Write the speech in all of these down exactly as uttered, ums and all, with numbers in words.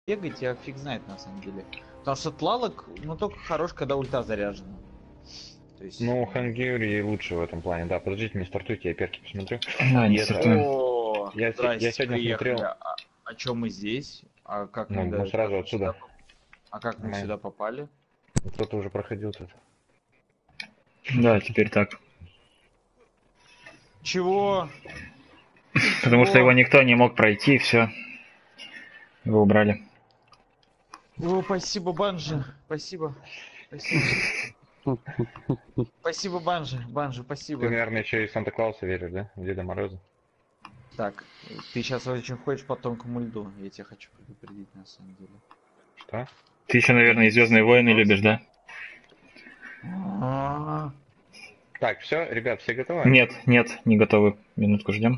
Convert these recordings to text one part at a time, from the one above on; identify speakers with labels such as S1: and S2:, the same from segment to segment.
S1: бегать, я фиг знает на самом деле. Потому что тлалок, ну только хорош, когда ульта заряжена. То есть...
S2: Ну, Хангюри лучше в этом плане, да. Подождите, не стартуйте, я перки посмотрю.
S3: Да, не
S2: И это...
S3: стартуем.
S1: О,
S2: Я, се- я
S1: здрасте,
S2: сегодня
S1: приехали.
S2: смотрел...
S1: А, а чё мы здесь? А как
S2: Ну,
S1: мы,
S2: мы
S1: до-
S2: сразу
S1: как мы
S2: отсюда.
S1: сюда, поп- а как мы
S2: Мы-
S1: сюда попали?
S2: Кто-то уже проходил тут.
S3: Да, теперь так.
S1: Чего?
S3: Потому что
S1: Чего?
S3: его никто не мог пройти, и все. Его убрали.
S1: О, спасибо, Банжи. Спасибо. Спасибо. Спасибо, Банжи. Банжи,
S2: Ты,
S1: спасибо.
S2: наверное, еще и в Санта-Клауса веришь, да? В Деда Мороза.
S1: Так, ты сейчас очень ходишь по тонкому льду. Я тебя хочу предупредить, на самом деле.
S2: Что?
S3: Ты еще, наверное, и Звездные войны любишь, да?
S1: А,
S2: Так, все, ребят, все готовы?
S3: Нет, нет, не готовы. Минутку ждем.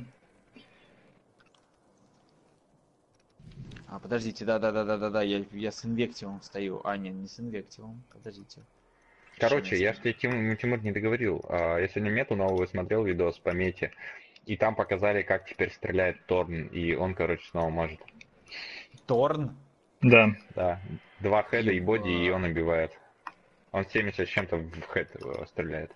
S1: А, подождите, да-да-да-да-да-да, я, я с инвективом стою. А, нет, не с инвективом. Подождите.
S2: Короче, я
S1: Сейчас.
S2: же тебе, Тим- Тимур, не договорил. А, Я сегодня мету новую смотрел, видос по мете. И там показали, как теперь стреляет Торн. И он, короче, снова может.
S1: Торн?
S3: Да.
S2: Да. Два хеда и боди, и
S1: Еба.
S2: он убивает. Он семьдесят с чем-то в хед э, стреляет.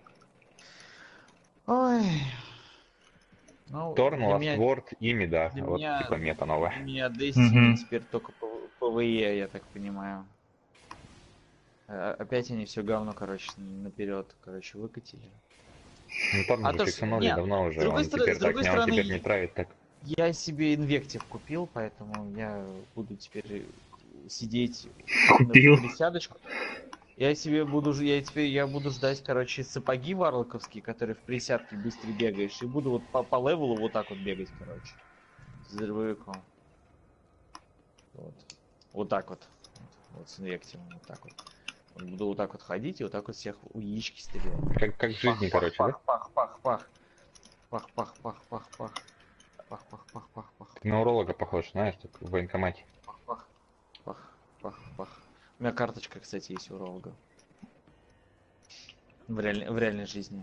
S1: Ой. Ну,
S2: Торн,
S1: для меня,
S2: Ластворд и Мида.
S1: для
S2: Вот
S1: меня,
S2: типа мета новая.
S1: для меня Destiny
S3: Угу.
S1: теперь только П- ПВЕ, я так понимаю. А- Опять они все говно, короче, наперед, короче, выкатили.
S2: Ну, Торн
S1: А
S2: же
S1: то, что...
S2: фиксанули
S1: Нет,
S2: давно
S1: с
S2: уже.
S1: другой,
S2: Он
S1: стороны,
S2: теперь
S1: с
S2: так
S1: другой
S2: не, он
S1: стороны,
S2: теперь не травит так.
S1: я себе инвектив купил, поэтому я буду теперь сидеть
S3: Купил.
S1: на присядочку. Я себе буду, ж- я теперь, я буду ждать, короче, сапоги варлоковские, которые в присядке быстро бегаешь, и буду вот по, по левелу вот так вот бегать, короче, с дробовиком. Вот. Вот так вот. Вот, вот с инвективом, вот так вот. Вот буду вот так вот ходить и вот так вот всех у яички стрелять.
S2: Как, как в жизни,
S1: Пах,
S2: короче,
S1: пах,
S2: да?
S1: пах, пах, пах. Пах, пах, пах, пах, пах. Пах, пах, пах, пах, пах.
S2: Ты на уролога похож, знаешь, так в военкомате.
S1: Пах, пах, пах, пах, пах. У меня карточка, кстати, есть у уролога. В, реаль... в реальной жизни.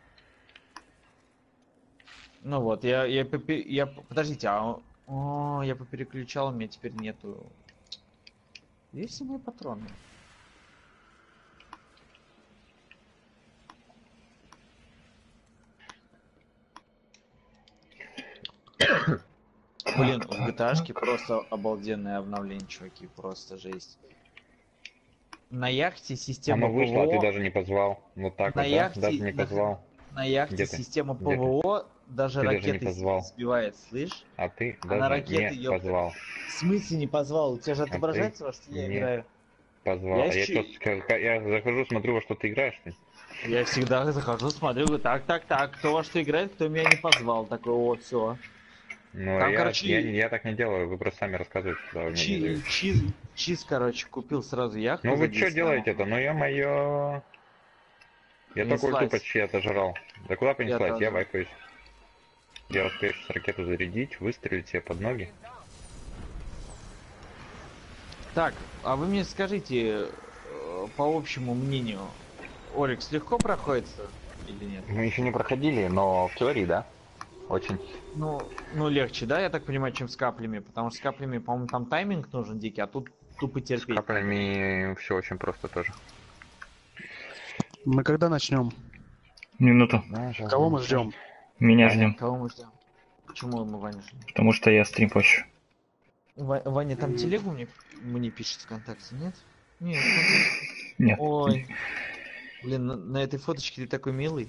S1: Ну вот, я, я, попе- я... Подождите, а... О, я попереключал, у меня теперь нету... Есть все мои патроны? Блин, в джи ти эй-шке просто обалденное обновление, чуваки, просто жесть. На яхте система
S2: Оно вышло, а ты
S1: ПВО...
S2: даже не позвал. Вот так
S1: На
S2: вот, да? Даже
S1: яхте...
S2: не
S1: На...
S2: позвал.
S1: на яхте
S2: Где ты?
S1: система
S2: Где ты?
S1: ПВО даже
S2: Ты даже не
S1: ракеты
S2: позвал.
S1: сбивает, слышь?
S2: А ты
S1: А на
S2: даже
S1: ракеты,
S2: не
S1: ёпта.
S2: позвал.
S1: В смысле не позвал? У тебя же
S2: А ты
S1: отображается, что я
S2: не
S1: играю.
S2: позвал.
S1: Я,
S2: А я
S1: щи-
S2: что, я захожу, смотрю, во что ты играешь, ты.
S1: я всегда захожу, смотрю, говорю, так, так, так, кто во что играет, кто меня не позвал. Такой, вот, все.
S2: Ну,
S1: Там,
S2: я,
S1: короче,
S2: я, я так не делаю, вы просто сами рассказываете, когда вы меня не
S1: чи-
S2: зовете.
S1: чиз, чиз, короче, купил сразу яхту
S2: Ну
S1: за
S2: вы что
S1: десять
S2: делаете-то?
S1: миллионов.
S2: Ну ё-моё. Я только ульту
S1: Понеслась.
S2: почти отожрал. Да куда
S1: Я
S2: понеслась? Я
S1: тоже.
S2: вайпаюсь. Я успею сейчас ракету зарядить, выстрелить себе под ноги.
S1: Так, а вы мне скажите, э, по общему мнению, Орикс легко проходится или нет?
S2: Мы еще не проходили, но в теории, да. Очень.
S1: Ну, ну легче, да, я так понимаю, чем с каплями, потому что с каплями, по-моему, там тайминг нужен дикий, а тут тупо
S2: С
S1: терпеть.
S2: каплями все очень просто тоже.
S4: Мы когда начнем?
S3: Минуту.
S2: Да, сейчас
S4: Кого
S2: будем
S4: мы ждем?
S3: Меня
S2: Ваня.
S3: ждем.
S1: Кого мы ждем? Почему мы Ваню ждем?
S3: Потому что я стрим позже.
S1: Ва- Ваня там телегу мне, мне пишет ВКонтакте, нет? Нет, смотри.
S3: Нет.
S1: Ой. Блин, на, на этой фоточке ты такой милый.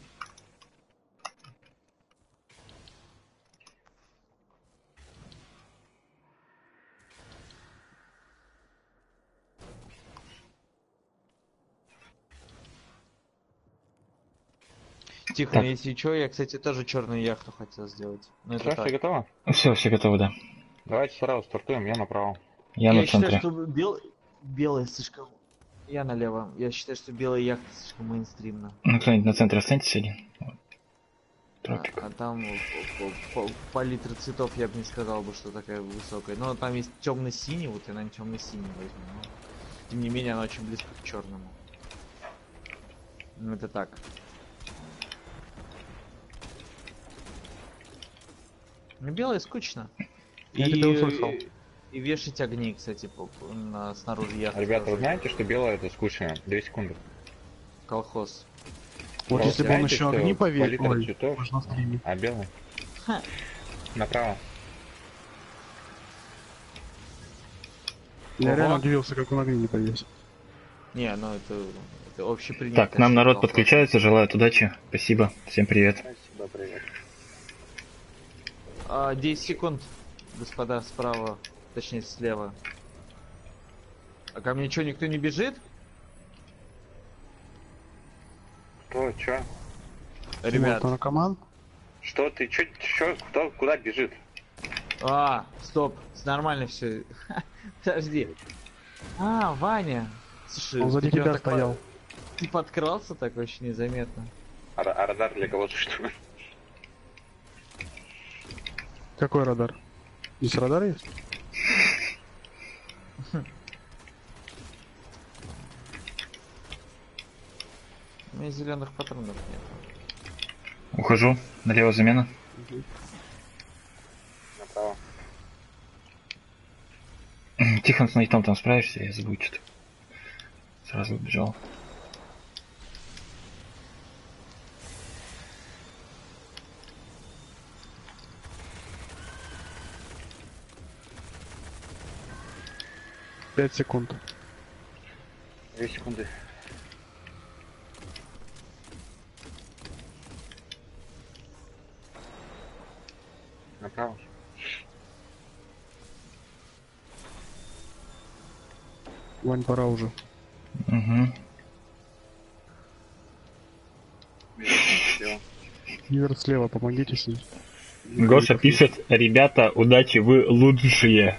S1: Тихо,
S3: Так.
S1: если что, я, кстати, тоже черную яхту хотел сделать. Но это
S2: Все,
S1: так.
S2: все готово?
S3: Все, все готовы, да.
S2: Давайте сразу стартуем, я направо.
S3: Я,
S1: Я
S3: на
S1: считаю,
S3: центре.
S1: что бел... белая слишком... Я налево. Я считаю, что белая яхта слишком мейнстримна.
S3: Ну, кто-нибудь на центре останется один. Вот.
S1: А,
S3: Тропик.
S1: а там по, по- по- палитра цветов я бы не сказал бы, что такая высокая. Но там есть темно-синий, вот я, наверное, темно-синий возьму. Но, тем не менее, она очень близко к черному. Ну это так. Ну белая скучно.
S4: Я тебя услышал.
S1: И вешать огни, кстати, по- по- на, снаружи яхты.
S2: Ребята, вы
S1: тоже.
S2: знаете, что белое это скучно? Две секунды.
S1: Колхоз.
S4: Вот
S2: Вы
S4: если бы он
S2: знаете,
S4: еще
S2: что
S4: огни повесил,
S2: палитра
S4: ой,
S2: цветов,
S4: можно стримить.
S2: а белый?
S1: Ха.
S2: Направо.
S4: Я
S1: Ого.
S4: реально удивился, как он огни не повесил.
S1: Не, ну это, это общепринято.
S3: Так, к нам
S1: что
S3: народ
S1: колхоз.
S3: подключается, желают удачи. Спасибо, всем привет.
S2: Спасибо, привет.
S1: А, десять секунд, господа, справа, точнее слева. А ко мне что, никто не бежит?
S2: Кто, чё?
S1: Ребят.
S4: Тимур, наркоман?
S2: Что ты, чё, чё, кто, куда бежит?
S1: А, стоп, нормально все. Подожди. А, Ваня. Слушай,
S4: Он сзади
S1: ты прям
S4: тебя
S1: так
S4: стоял.
S1: по- Ты подкрался так очень незаметно.
S2: А, а радар для кого-то что ли?
S4: Какой радар? Здесь радар есть?
S1: У меня зеленых патронов нет.
S3: Ухожу, налево замена.
S2: Направо.
S3: Тихон, с найтом там справишься, я забыл что-то. Сразу убежал.
S4: Пять секунд.
S2: Две секунды. Направо.
S4: Вань, пора уже.
S3: Угу.
S2: Всё.
S4: Ивер слева, помогите с ним.
S3: Гоша пишет, ребята, удачи, вы лучшие.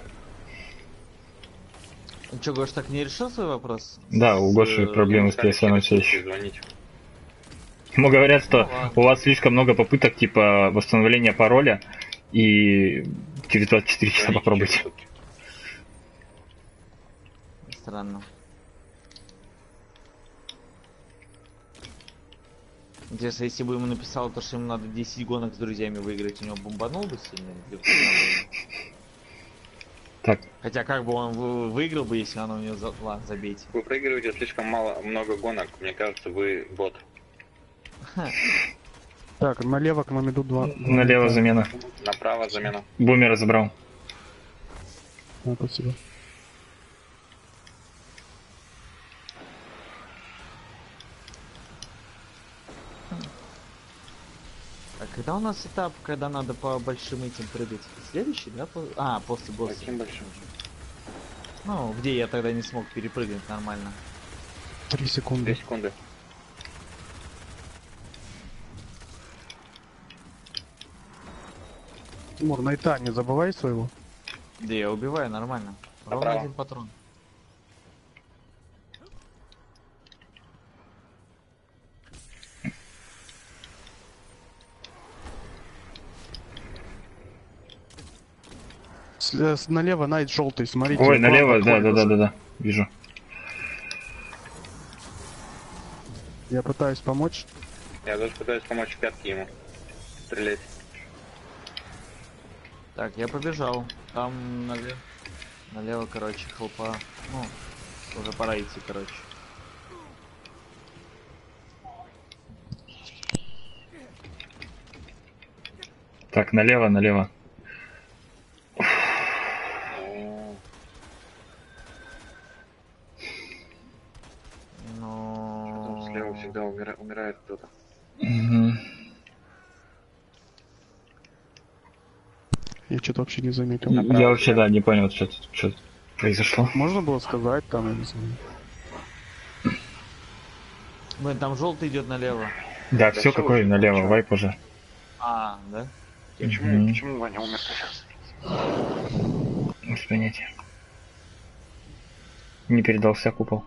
S1: Ну что, Гош, так не решил свой вопрос?
S3: Да, у
S1: С,
S3: Гоши
S1: э,
S3: проблемы с
S2: Кстати,
S3: пи эс эн все
S2: через
S3: еще.
S2: звонить.
S3: Ему говорят, что
S1: Ну ладно.
S3: у вас слишком много попыток, типа, восстановления пароля, и через двадцать четыре часа
S2: Звонить
S3: попробуйте.
S2: через сутки.
S1: Странно. Интересно, если бы ему написал то, что ему надо десять гонок с друзьями выиграть, у него бомбанул бы сильно? Или как надо?
S3: Так,
S1: Хотя как бы он вы- выиграл бы, если оно у него за... Ладно, забейте.
S2: Вы проигрываете слишком мало, много гонок. Мне кажется, вы бот.
S4: Так, налево к нам идут два.
S3: налево замена.
S2: Направо замена.
S3: Бумера забрал.
S4: А, спасибо.
S1: А когда у нас этап, когда надо по большим этим прыгать? Следующий, да? по- А, после босса.
S2: Каким большим?
S1: Ну, где я тогда не смог перепрыгнуть нормально.
S4: Три
S2: Две
S4: секунды.
S2: секунды.
S4: Тимур, найта, не забывай своего.
S1: Да я убиваю нормально. Ровно
S2: Направо.
S1: один патрон.
S4: С- э, с- налево найт желтый, смотрите.
S3: Ой,
S4: к вам
S3: налево, да,
S4: подходит
S3: да, да,
S4: уже.
S3: да, да. Вижу.
S4: Я пытаюсь помочь.
S2: Я даже пытаюсь помочь пятки ему. Стрелять.
S1: Так, я побежал. Там налево, налево, короче, хлопа. Ну, уже пора идти, короче.
S3: Так, налево, налево.
S2: О, там слева
S1: Но...
S2: всегда умира- умирает кто-то.
S3: Мгм.
S4: Я что-то вообще не заметил.
S2: Направо,
S3: Я вообще,
S2: слева.
S3: да, не понял, что тут что тут произошло.
S4: Можно было сказать там, я не знаю.
S1: Блин, там желтый идет налево.
S3: Да,
S2: Да
S3: все
S2: всё
S3: какой
S2: уже,
S3: налево,
S2: ничего.
S3: вайп уже.
S1: А, да?
S2: Почему,
S3: Мгм.
S2: почему Ваня умер сейчас?
S3: Без понятия. Не передался купол.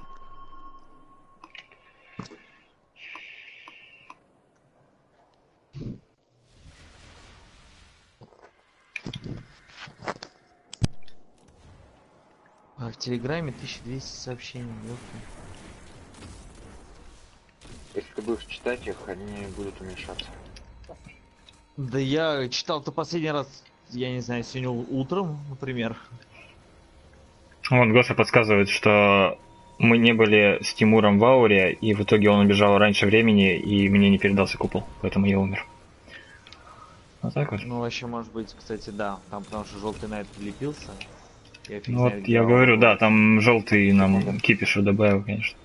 S1: А в Телеграме тысяча двести сообщений, ёпта.
S2: Если ты будешь читать их, они будут уменьшаться.
S1: Да я читал-то последний раз, я не знаю, сегодня у- утром, например.
S3: Вон Гоша подсказывает, что мы не были с Тимуром в ауре, и в итоге он убежал раньше времени, и мне не передался купол, поэтому я умер. Вот так вот.
S1: Ну, вообще, может быть, кстати, да. Там потому что желтый найт прилепился. Я фиг
S3: Ну
S1: знает,
S3: вот
S1: где
S3: я
S1: аура
S3: говорю, да,
S1: была.
S3: там желтый нам кипишу добавил, конечно.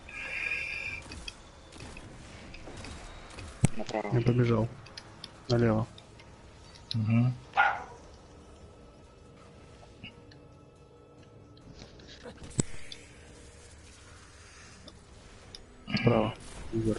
S2: Направо.
S4: Я побежал. Налево.
S3: Угу.
S4: Справа. Вверх.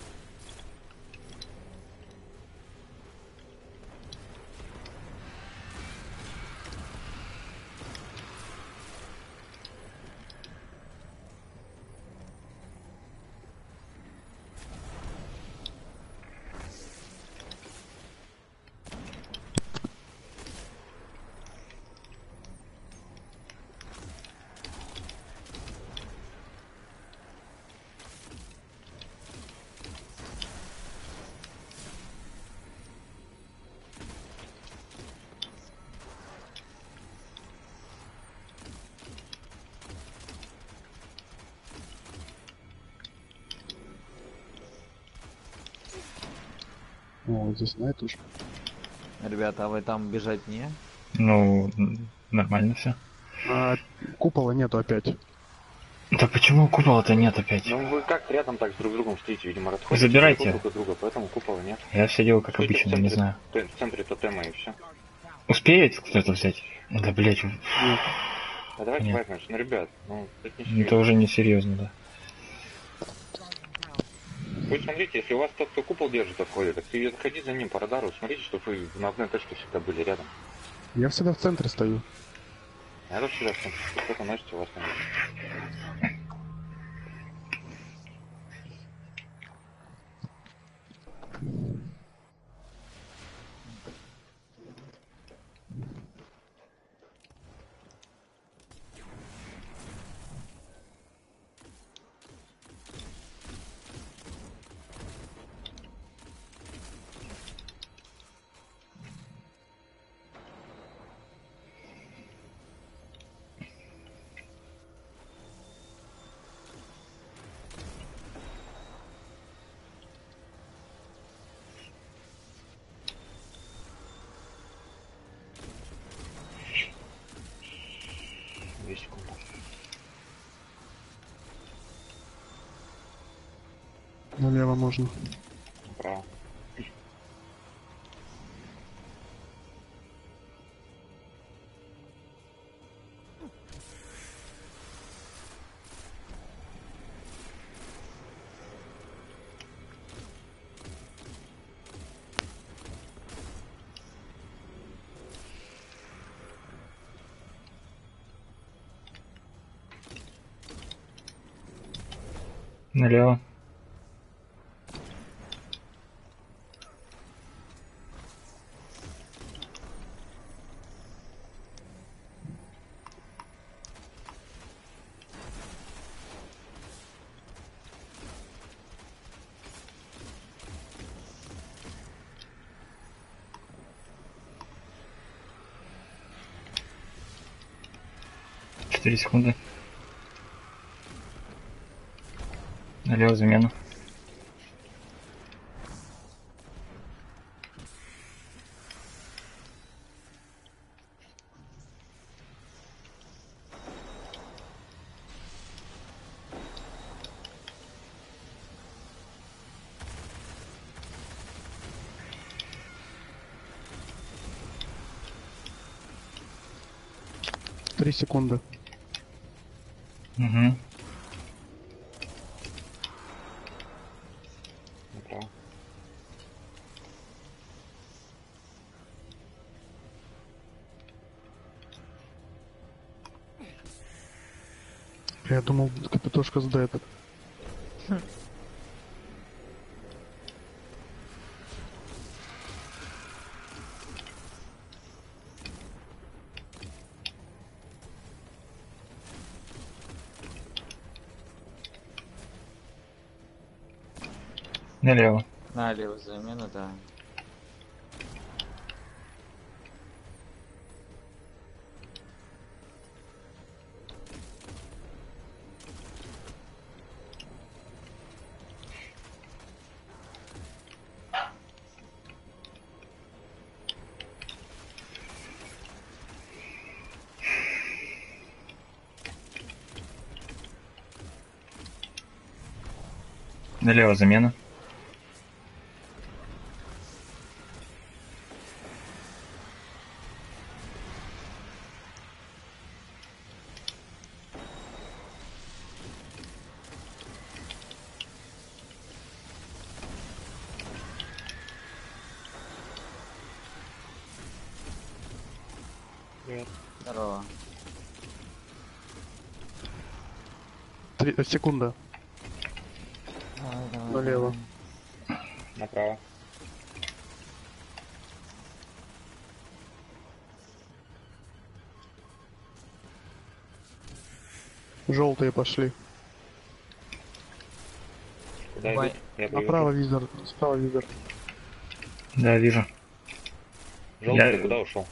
S4: О, вот здесь найт уже.
S1: Ребята, а вы там бежать не?
S3: Ну, м, нормально все.
S4: А купола нету опять.
S3: Да почему купола-то нет опять?
S2: Ну вы как рядом так друг с другом стоите, видимо, расходитесь
S3: Забирайте.
S2: друг от друга, поэтому купола нет.
S3: Я все делал как
S2: Стойте в
S3: обычно, не
S2: центре,
S3: знаю.
S2: т- в центре тотема и все.
S3: Успеет кто-то взять? Да, блять,
S4: Нет.
S2: А давайте
S3: Нет.
S2: возьмем, ну ребят, ну это не
S3: это
S2: серьезно.
S3: уже не серьезно, да.
S2: Вы смотрите, если у вас тот, кто купол держит, отходит, так ты заходи за ним по радару, смотрите, чтобы вы на одной точке всегда были рядом.
S4: Я всегда в центре стою.
S2: Я тоже всегда в центре, кто-то носит у вас там. Две секунды.
S4: Налево можно.
S2: Направо.
S3: Налево. Четыре секунды. Налево замена.
S4: Три секунды.
S3: Угу.
S2: Направо.
S4: Я думал, капитошка сдает.
S3: Налево.
S1: Налево замена, да.
S3: Налево замена.
S2: Привет.
S1: Здорово.
S4: Три- э, секунда.
S1: Давай, давай,
S4: Налево.
S1: давай.
S2: Направо.
S4: Желтые пошли.
S2: Куда
S1: Давай.
S2: идут? Я
S4: Направо визор, справа визор.
S3: Да, вижу.
S2: Желтый,
S3: Я-
S2: ты куда ушел?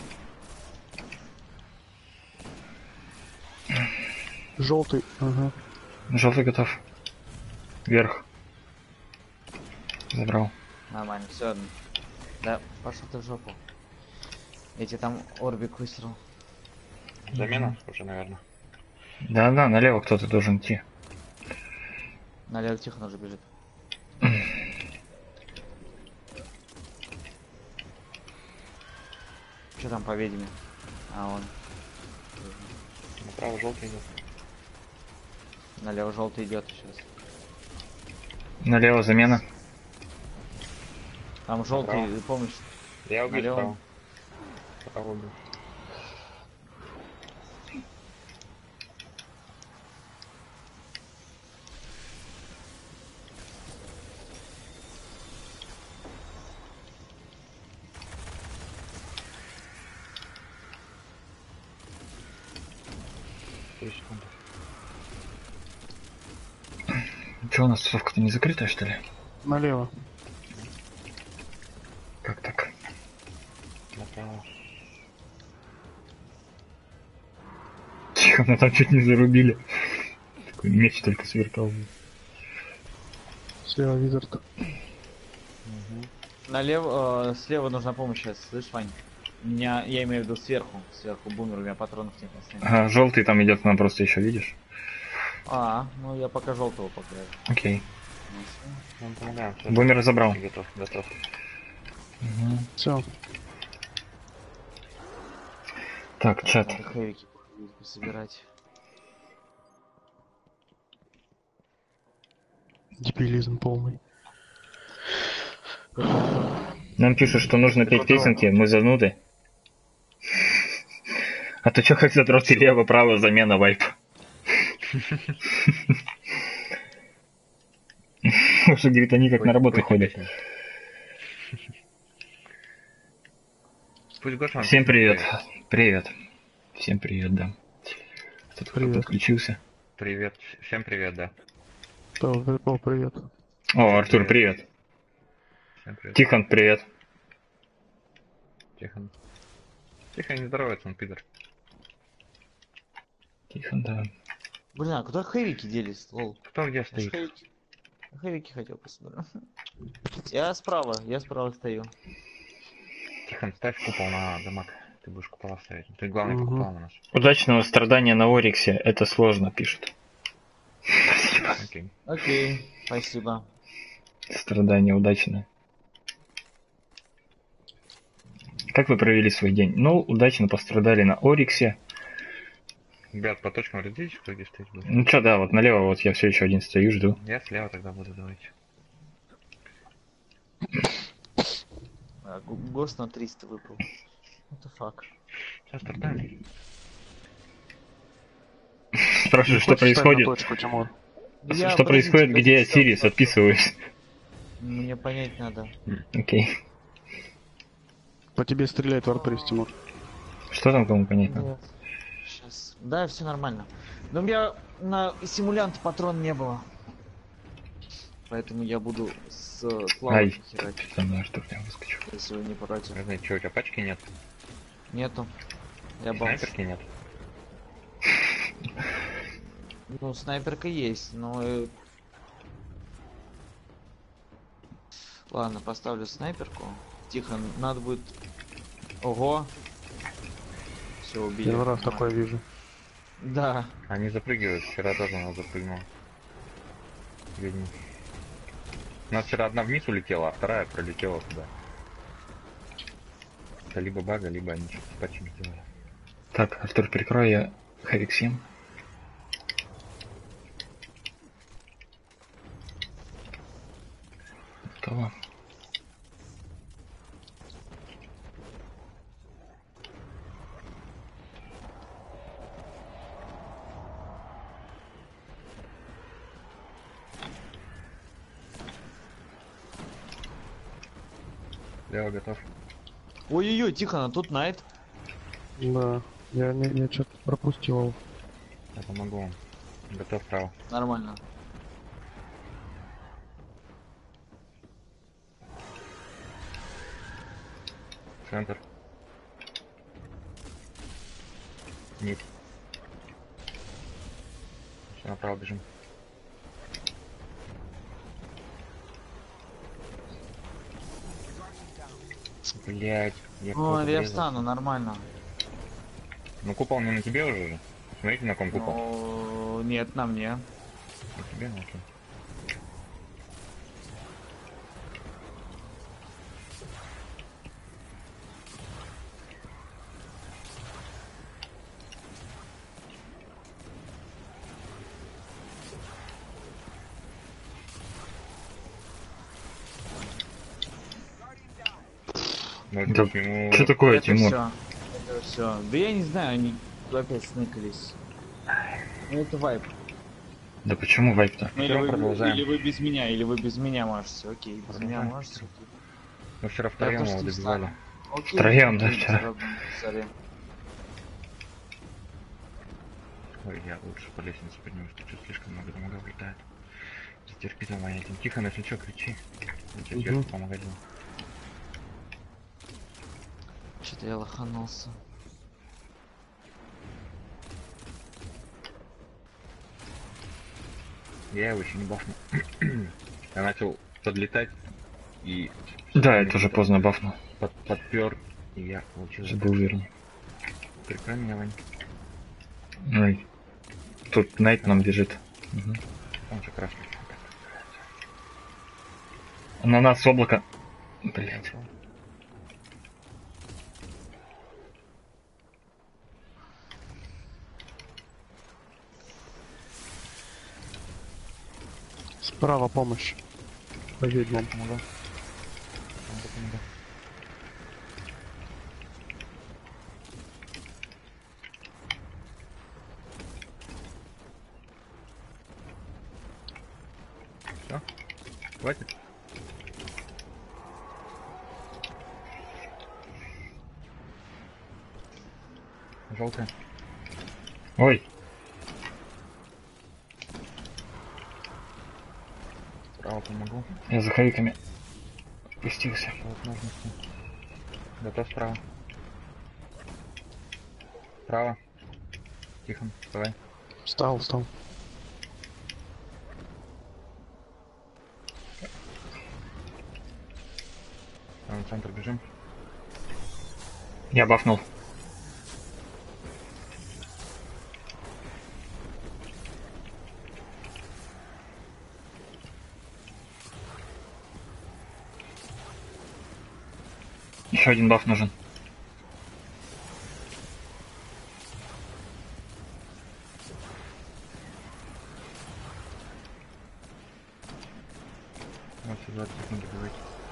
S4: Желтый, ага.
S3: Желтый готов. Вверх. Забрал.
S1: Нормально, все. Да, пошел ты в жопу. Эти там орбик выстрел.
S2: Замена уже, наверное.
S3: Да-да, налево кто-то должен идти.
S1: Налево Тихон уже бежит. Что там по ведьме? А он.
S2: Направо желтый идет.
S1: Налево желтый идет сейчас.
S3: Налево замена.
S1: Там желтый,
S2: Направо.
S1: помнишь?
S2: Я убил
S1: Налево.
S2: справа. Справа убил. Три секунды.
S3: Че у нас тусовка-то не закрытая, что ли?
S4: Налево.
S3: Как так?
S2: Направо.
S3: Тихо, мы там чуть не зарубили. Такой меч только сверкал.
S4: Слева визор.
S1: Налево, э, слева нужна помощь сейчас, слышь, Вань? У меня, я имею в виду сверху, сверху бумер, у меня патронов нет на сцене.
S3: Ага, желтый там идет, нам просто еще видишь.
S1: А, ну я пока желтого покажу.
S3: Окей.
S2: Ну, помогаем. всё.
S3: Бумер забрал.
S2: Готов, готов.
S3: Угу.
S4: Все.
S3: Так, чат.
S1: Надо хэвики пособирать.
S4: Дебилизм полный.
S3: Нам пишут, что нужно петь песенки, мы зануды. А то чё, как задрот лево-право, замена вайп. Уже, говорит, они как на работу ходят.
S2: Пусть Гоша нам
S3: Всем
S2: песню
S3: привет.
S2: поет.
S3: Привет. Всем привет, да. Кто-то
S4: Привет.
S3: подключился.
S2: Привет. Всем привет, да.
S4: Да, о, привет.
S3: О, Артур, привет.
S2: Всем привет.
S3: Тихон, привет.
S2: Тихон. Тихон не здоровается, он пидор.
S3: Тихон, да.
S1: Блин, а куда хэвики делись, лол?
S2: Кто где
S1: Я ж
S2: стоит?
S1: хэвики. Хэвики хотел посмотреть. Я справа, я справа стою.
S2: Тихон, ставь купол на дамаг. Ты будешь купола ставить. Ты главный по
S4: Мгм.
S2: куполам у нас.
S3: Удачного страдания на Ориксе. Это сложно, пишут.
S2: Окей.
S1: Окей, спасибо.
S3: Страдание удачное. Как вы провели свой день? Ну, удачно пострадали на Ориксе.
S2: Ребят, по точкам разделите, кто где стоит будет.
S3: Ну чё, да, вот налево вот я все еще один стою, жду.
S2: Я слева тогда буду, давайте.
S1: А, Г- Гост на триста выбрал. Это факт.
S2: Сейчас стартаем.
S3: Спрашиваю, что
S4: Хочешь встать на
S3: происходит?
S4: точку, Тимур?
S1: Я,
S3: Что
S1: подождите,
S3: происходит, где я
S1: подождите,
S3: Сирис
S1: стоп, стоп.
S3: отписываюсь?
S1: Мне понять надо.
S3: Окей.
S4: По тебе стреляет варприс, Тимур.
S3: Что там кому понятно?
S1: Сейчас. Да, все нормально. Но у меня на симулянт патрон не было. Поэтому я буду с
S3: Ай,
S1: плавом херачить,
S3: что-то на что я выскочу.
S1: если вы не против.
S2: Разные, что, у тебя пачки нет?
S1: Нету. Я
S2: И
S1: боюсь.
S2: снайперки нет?
S1: Ну, снайперка есть, но... э, Ладно, поставлю снайперку. Тихо, надо будет... Ого! Все, убили.
S4: Первый раз
S1: Нормально.
S4: такое вижу.
S1: Да.
S2: Они запрыгивают, вчера тоже у нас запрыгнул. Ведьма. нас вчера одна вниз улетела, а вторая пролетела туда. Это либо бага, либо они что-то с патчем сделали.
S3: Так, Артур, перекрой я Хавик семь. Готово.
S2: Лео готов.
S1: Ой-ой-ой, Тихо, тут Найт.
S4: Да. Я, не, я что-то пропустил его.
S2: Я помогу вам. Готов право.
S1: Нормально.
S2: Центр. Нет. Все, направо бежим. Блять, я
S1: Ой,
S2: куда-то
S1: я
S2: врезался.
S1: встану, нормально.
S2: Ну купол не на тебе уже же. Смотрите, на ком купол.
S1: Ну, нет, на мне.
S2: На тебе, ну окей. Ну,
S3: Да
S2: почему...
S3: что такое,
S1: Это
S3: Тимур?
S1: все. Это все. Да я не знаю, они опять сныкались. Ну это вайп.
S3: Да почему вайп-то?
S1: Ну, или,
S2: Всё,
S1: вы,
S2: продолжаем.
S1: или вы без меня, или вы без меня можете. Окей, без меня
S2: Продолжаем.
S1: можете. Окей.
S2: Мы вчера
S1: Я
S2: втроем
S1: тоже
S2: его
S1: не
S2: добивали.
S1: встану. Окей,
S3: Втроем, да,
S1: окей,
S3: вчера?
S1: всё равно, сори.
S2: Ой, я лучше по лестнице поднимусь, тут что слишком много дамага влетает. Затерпи там, этим. Тихо, если что, кричи. Я тебе
S4: Мгм.
S2: сверху помогать буду.
S1: Что-то я лоханулся.
S2: Я его еще не бафнул. Я начал подлетать и...
S3: Да, это уже поздно бафнул.
S2: Под, подпер, и я получил...
S3: Чтобы был уверен.
S2: Прикрой меня, Вань.
S3: Ой. Тут Найт нам бежит. Мгм.
S2: Он же красный.
S3: На нас облако. Блять.
S4: Справа помощь. По ведьмам.
S2: Помогу. Помогу, помогу. Все? Хватит? Желтая.
S3: Ой,
S2: Справа помогу.
S3: я за Хавиками спустился.
S2: По возможности. Готов справа. Справа. Тихо, давай.
S4: Встал, встал.
S2: Там в центр бежим.
S3: Я бафнул. Еще один баф нужен.
S2: Вот двадцать секунд добивать.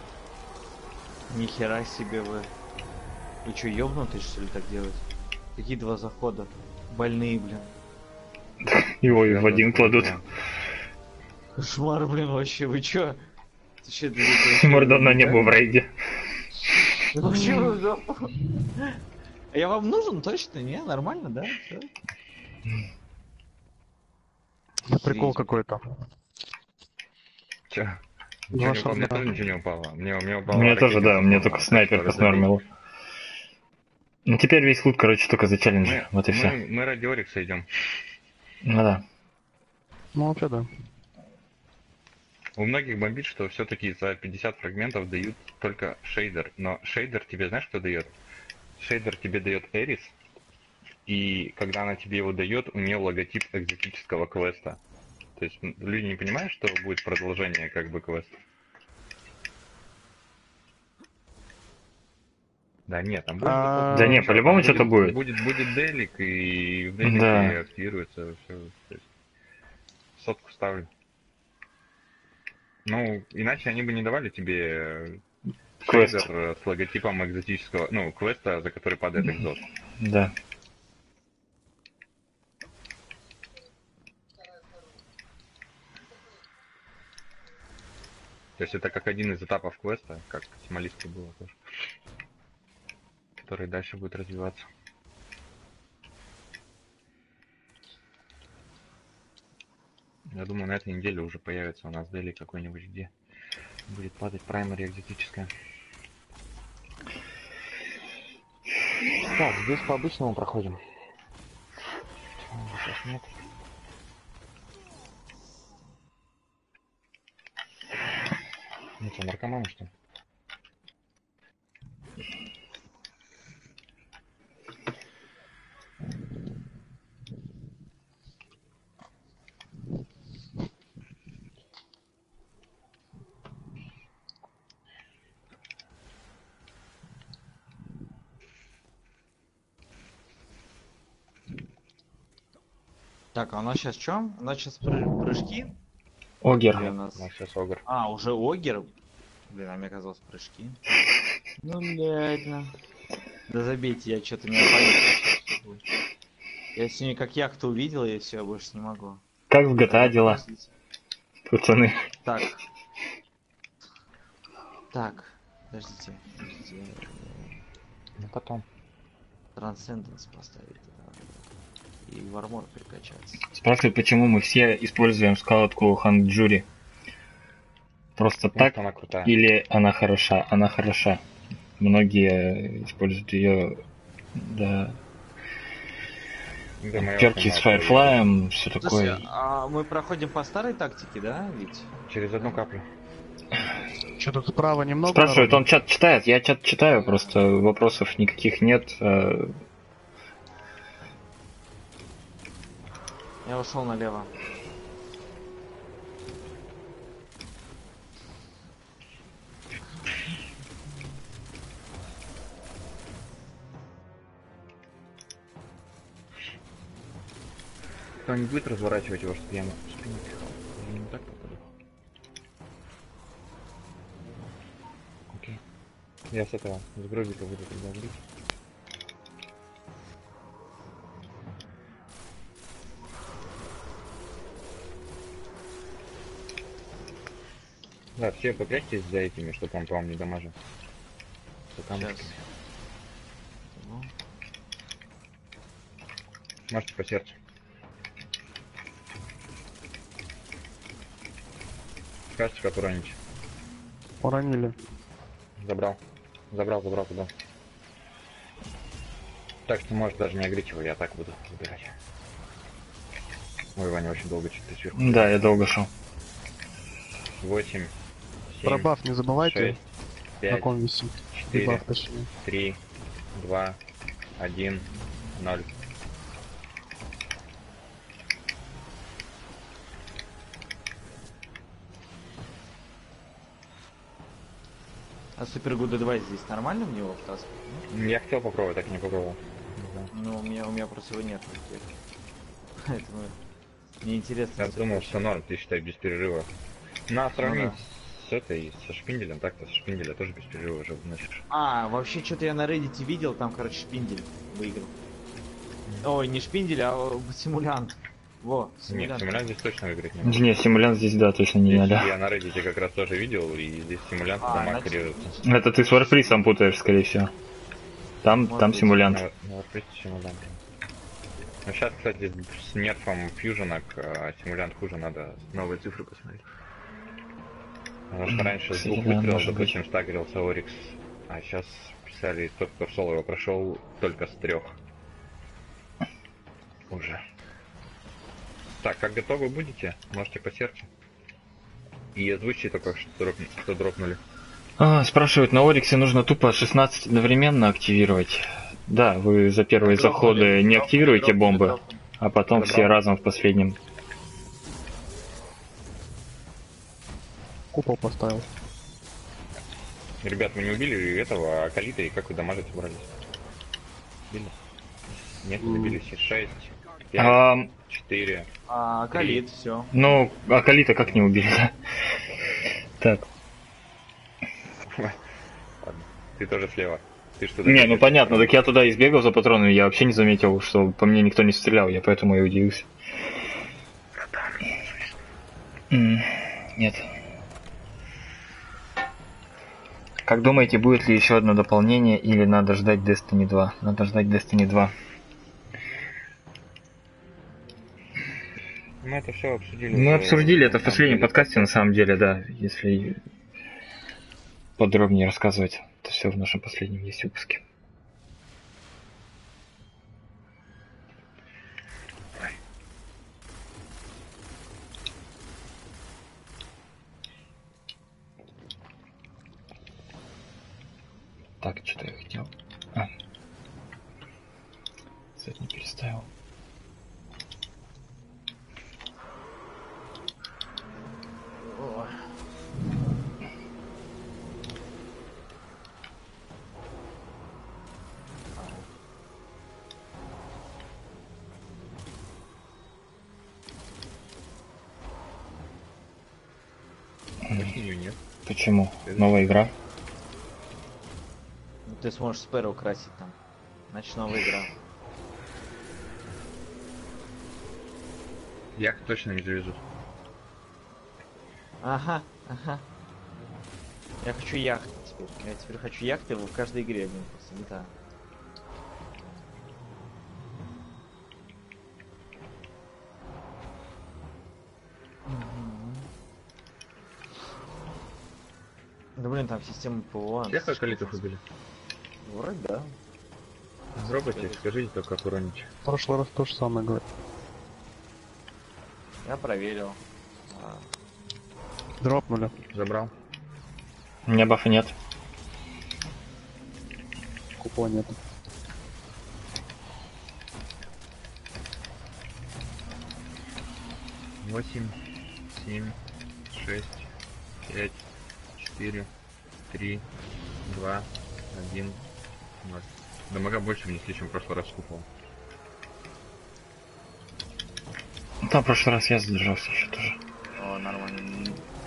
S1: Нихера себе вы. Вы что, ёбнутые, что ли, так делать? Какие два захода? Больные, блин.
S3: Его и в один кладут.
S1: Кошмар, блин, вообще, вы чё? Ты чё, это
S3: Тимур давно не был в рейде.
S1: Вообще, вы за- А я вам нужен точно, не? Нормально, да? Всё?
S4: Да прикол
S1: Охереть.
S4: какой-то.
S2: Чё?
S4: Два
S2: Ничего не упало, мне
S4: шарда.
S2: тоже ничего не упало. Мне, мне упало.
S3: Мне тоже, да, мне
S2: ракетница,
S3: только
S2: по-моему,
S3: снайперка
S2: которая забила.
S3: снормила. Ну теперь весь лут, короче, только за челлендж.
S2: Мы,
S3: Вот и все.
S2: мы, мы ради Орикса идем.
S3: Ну да.
S4: Ну вообще да.
S2: У многих бомбит, что все-таки за пятьдесят фрагментов дают только шейдер. Но шейдер тебе знаешь, что дает? Шейдер тебе дает Эрис. И когда она тебе его дает, у нее логотип экзотического квеста. То есть м, люди не понимают, что будет продолжение как бы квеста. Да нет, там будет...
S4: А,
S3: Да не,
S2: всё,
S3: по-любому
S2: там
S3: что-то будет.
S2: Будет, будет делик, и в делике
S3: Да.
S2: активируется все. Сотку ставлю. Ну, иначе они бы не давали тебе
S3: Квест.
S2: шейдер с логотипом экзотического, ну, квеста, за который падает экзот.
S3: Да.
S2: То есть это как один из этапов квеста, как с Малиской было тоже, который дальше будет развиваться. Я думаю, на этой неделе уже появится у нас дели какой-нибудь, где будет падать праймари экзотическая. Так, здесь по обычному проходим. Сейчас нет. Ну что, наркоманы что ли?
S1: Так, а у нас сейчас что? У нас сейчас прыжки?
S3: Огер.
S1: Или у нас...
S2: У нас сейчас огр.
S1: А, уже огер? Блин, а мне казалось прыжки. Ну, ладно. Да забейте, я что-то не опалил. Я сегодня как яхту увидел, и все, я больше не могу.
S3: Как в джи ти эй дела,
S1: Подождите.
S3: пацаны?
S1: Так. Так. Подождите. Подождите.
S2: Ну потом.
S1: Трансценденс поставить. Да. И в армор прикачаться.
S3: Спрашивают, почему мы все используем скаутку Ханджури. Просто
S2: Потому
S3: так
S2: что она крутая.
S3: или она хороша? Она хороша. Многие используют ее, да,
S2: Да, моя
S3: перки с
S2: основная
S3: Firefly, все
S1: Слушай,
S3: такое.
S1: а мы проходим по старой тактике, да, ведь?
S2: через одну каплю.
S4: Что-то справа немного
S3: Спрашивают,
S4: народу?
S3: он чат читает? Я чат читаю, просто вопросов никаких нет. э,
S1: Я ушел налево.
S2: Кто не будет разворачивать его, чтобы я мог спинить? Я не так попаду. Окей. Я с этого, с гробика буду тогда бить. Да, все попрячьтесь за этими, чтобы он по вам не дамажил. За камушками.
S1: Сейчас. Ну,
S2: Можете по сердцу. Скажете, как уронить.
S4: Уронили.
S2: Забрал. Забрал, забрал туда. Так что можешь даже не агрить его, я так буду забирать. Ой, Ваня очень долго что-то сверху.
S3: Да, я долго шел.
S2: восемь,
S4: Про
S2: семь,
S4: баф не забывайте,
S2: шесть,
S4: на
S2: пять,
S4: ком висит.
S2: четыре,
S4: Дебаф, точнее.
S2: три, два, один, ноль.
S1: а Super Good Advice здесь нормально в него втаскивать?
S2: Я хотел попробовать, так и не попробовал. Не знаю.
S1: Ну, у меня, у меня просто его нет. Поэтому мне интересно.
S2: Я думал, что норм, ты считай, без перерыва. Надо сравнить
S1: Ну да.
S2: с этой, со шпинделем, так-то со шпинделя тоже без перерыва уже выносишь.
S1: А, вообще что-то я на Reddit видел, там, короче, шпиндель выиграл. Ой, не шпиндель, а о, симулянт. Во,
S2: Нет,
S1: симулянт.
S2: симулянт здесь точно выиграть не может.
S3: Не, симулянт здесь, да, точно не
S2: Здесь
S3: надо.
S2: я на Reddit как раз тоже видел, и здесь симулянт
S1: А,
S2: дома
S1: значит,
S2: крируется.
S3: Это ты с Варфрисом путаешь, скорее всего. Там,
S1: Может
S3: там
S1: быть.
S3: симулянт.
S2: На, на Warface симулянт. Ну сейчас, кстати, с нерфом фьюженок а, симулянт хуже, надо новые цифры посмотреть. Потому что
S3: М,
S2: раньше с
S3: кстати,
S2: двух
S3: да,
S2: выстрелов,
S3: может быть.
S2: допустим, стагрился Орикс, а сейчас писали, тот, кто в соло его прошел, только с трех. Уже. Так, как готовы будете, можете по сердцу. И озвучьте только, что, дроп... что дропнули.
S3: А, спрашивают, на Ориксе нужно тупо шестнадцать одновременно активировать. Да, вы за первые
S1: Дропнули,
S3: заходы не
S1: дропнули,
S3: активируете
S1: дропнули,
S3: бомбы,
S1: дропнули.
S3: а потом
S2: Забрал.
S3: все разом в последнем.
S4: Купол поставил.
S2: Ребят, мы не убили этого, а Калита, и как вы дамажить собрались? Убили? Нет, не добились. шесть, пять,
S3: Ам,
S2: четыре.
S1: А, Калит, все.
S3: ну, Акалита как не убили, да? Так.
S2: Ладно, ты тоже слева. Ты что?
S3: Не, ну понятно, так я туда избегал за патронами, я вообще не заметил, что по мне никто не стрелял, я поэтому и удивился. М, Нет. Как думаете, будет ли еще одно дополнение или надо ждать Destiny два? Надо ждать Destiny два.
S2: Мы это все обсудили.
S3: Мы
S2: уже
S3: обсудили это в
S2: на
S3: последнем
S2: самом деле.
S3: подкасте, на самом деле, да, если подробнее рассказывать, то все в нашем последнем есть выпуске. Так, что-то я хотел. А. Кстати, не переставил.
S1: Ой.
S2: Почему её нет?
S3: Почему? Новая игра.
S1: Ну, ты сможешь Спэру красить там. Значит, новая игра.
S2: Я точно не завезу.
S1: Ага, ага. Я хочу яхты теперь. Я теперь хочу яхты в каждой игре, блин, просто летаю. Да блин, там система ПВО.
S2: Всех Акалитов убили?
S1: Вроде да.
S2: Дропайте, скажите только аккуратнее.
S4: В прошлый раз то же самое говорит.
S1: Я проверил. А,
S4: Дропнули.
S2: Забрал.
S3: У меня бафа нет.
S4: Купона нет.
S2: Восемь, семь, шесть, пять, четыре, три, два, один, ноль. Дамага больше внесли, чем в прошлый раз купол.
S3: Ну, там в прошлый раз я задержался еще тоже.
S1: о, нормально.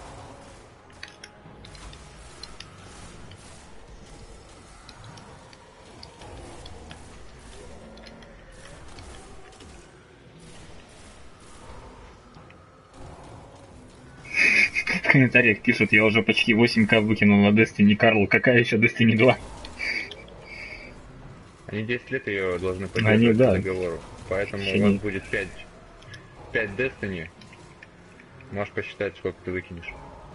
S3: В комментариях пишут, я уже почти восемь ка выкинул на Destiny, Карл, какая еще Destiny два?
S2: Они десять лет ее должны
S3: Они,
S2: поддерживать
S3: да.
S2: по договору. Поэтому
S3: Еще
S2: у вас
S3: не-
S2: будет пять, пять Destiny. Можешь посчитать, сколько ты выкинешь.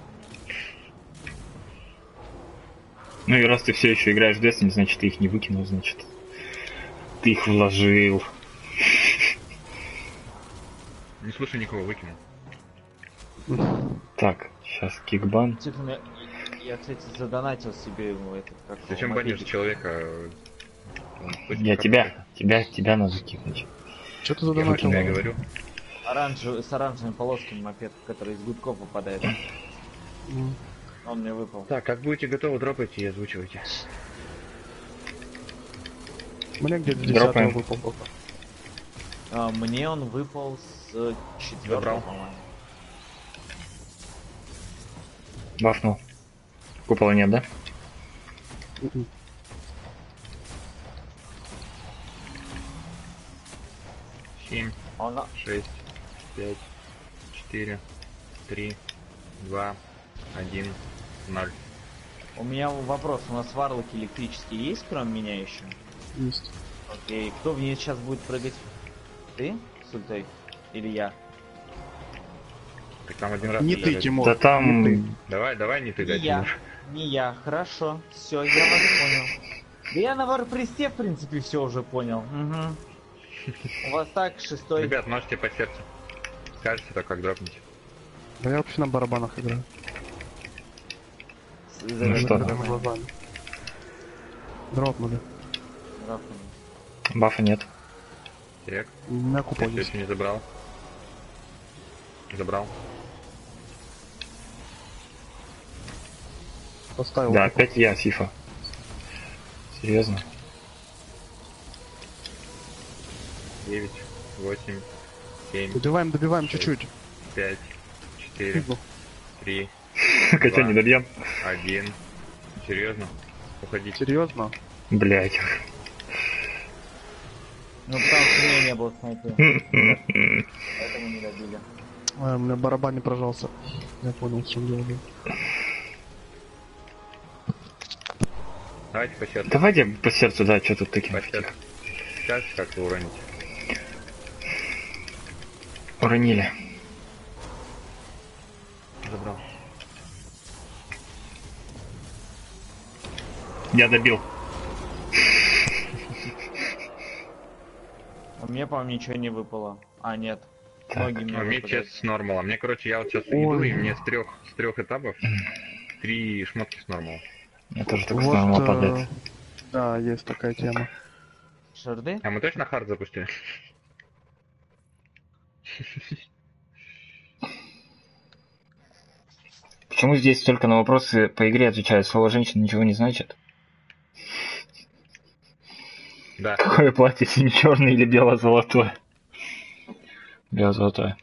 S3: Ну и раз ты все еще играешь в Destiny, значит ты их не выкинул, значит ты их вложил.
S2: Не слушай никого, выкинул.
S3: Так, сейчас кикбан.
S1: Типа, я, я, кстати, задонатил себе ну, этот, как его,
S2: Зачем банишь
S1: мобильник.
S2: человека? Он хочет
S3: Я
S2: как-
S3: тебя, тебя, тебя надо кикнуть.
S4: Что ты
S2: Я
S4: задонатил?
S2: выкину, я говорю.
S1: Оранжевый, с оранжевыми полосками мопед, который из гудков выпадает.
S4: М.
S1: Он мне выпал.
S2: Так, как будете готовы, дропайте и озвучивайте.
S4: Мне где-то
S3: Дропаем.
S4: десятого выпал только.
S1: А, мне он выпал с четвертого,
S2: Забрал.
S1: по-моему.
S3: Бафнул. Купола нет, да?
S4: М-м.
S2: семь,
S1: Он, на-
S2: шесть, пять, четыре, три, два, один, ноль.
S1: у меня вопрос, у нас варлоки электрические есть, кроме меня еще?
S4: Есть.
S1: Окей, кто в ней сейчас будет прыгать? Ты, Сультай? Или я?
S2: Так там один раз
S4: Не
S2: нельзя.
S4: ты, Тимур.
S3: Да там...
S4: Не ты.
S2: Давай, давай, не ты,
S1: Не
S2: да,
S1: я.
S2: Тимур.
S1: Не я, хорошо. Все, я вас понял. Да я на варпресте, в принципе, все уже понял. Угу. У вас так, шестой.
S2: Ребят, можете по сердцу. Скажите только, как дропнуть.
S4: Да я вообще на барабанах играю.
S1: С-
S3: Ну
S1: за-
S3: что?
S1: за-
S4: Прямо глазами. Дропнули.
S1: Рафаэль.
S3: Бафа нет.
S2: Терек,
S4: У меня
S2: я
S4: купон
S2: все
S4: есть.
S2: еще не забрал. Забрал.
S4: Поставил.
S3: Да, опять я, Сифа. Серьезно?
S2: девять, восемь, семь,
S4: Добиваем, добиваем
S2: Шесть.
S4: чуть-чуть.
S2: пять, четыре,
S4: Фигу.
S2: три,
S3: Хотя не добьем.
S2: один. Серьезно? Уходите.
S4: Серьезно?
S3: Блять.
S1: Ну потому что у меня не было снайпера. Поэтому не добили.
S4: А, у меня барабан не прожался. Я понял, в чем дело. было.
S2: Давайте по сердцу.
S3: Давайте по сердцу, да, что тут таким
S2: По
S3: тихо.
S2: сердцу. Сейчас как вы уроните.
S3: Уронили.
S1: Забрал.
S3: Я добил.
S1: А мне, по-моему, ничего не выпало. А, нет.
S3: Так.
S1: Ноги мне
S2: А мне
S1: выпадают.
S2: честно с нормалом. Мне, короче, я вот сейчас
S4: Ой.
S2: иду, и мне с трех с трех этапов три шмотки с нормала.
S3: Я тоже так
S4: Вот,
S3: снова
S4: э,
S3: падает.
S4: Да, есть такая тема.
S1: Шарды?
S2: А мы точно хард запустили?
S3: Почему здесь только на вопросы по игре отвечают? Слово женщина ничего не значит?
S2: Да.
S3: Какое платье, сине-черное или бело-золотое? Бело-золотое.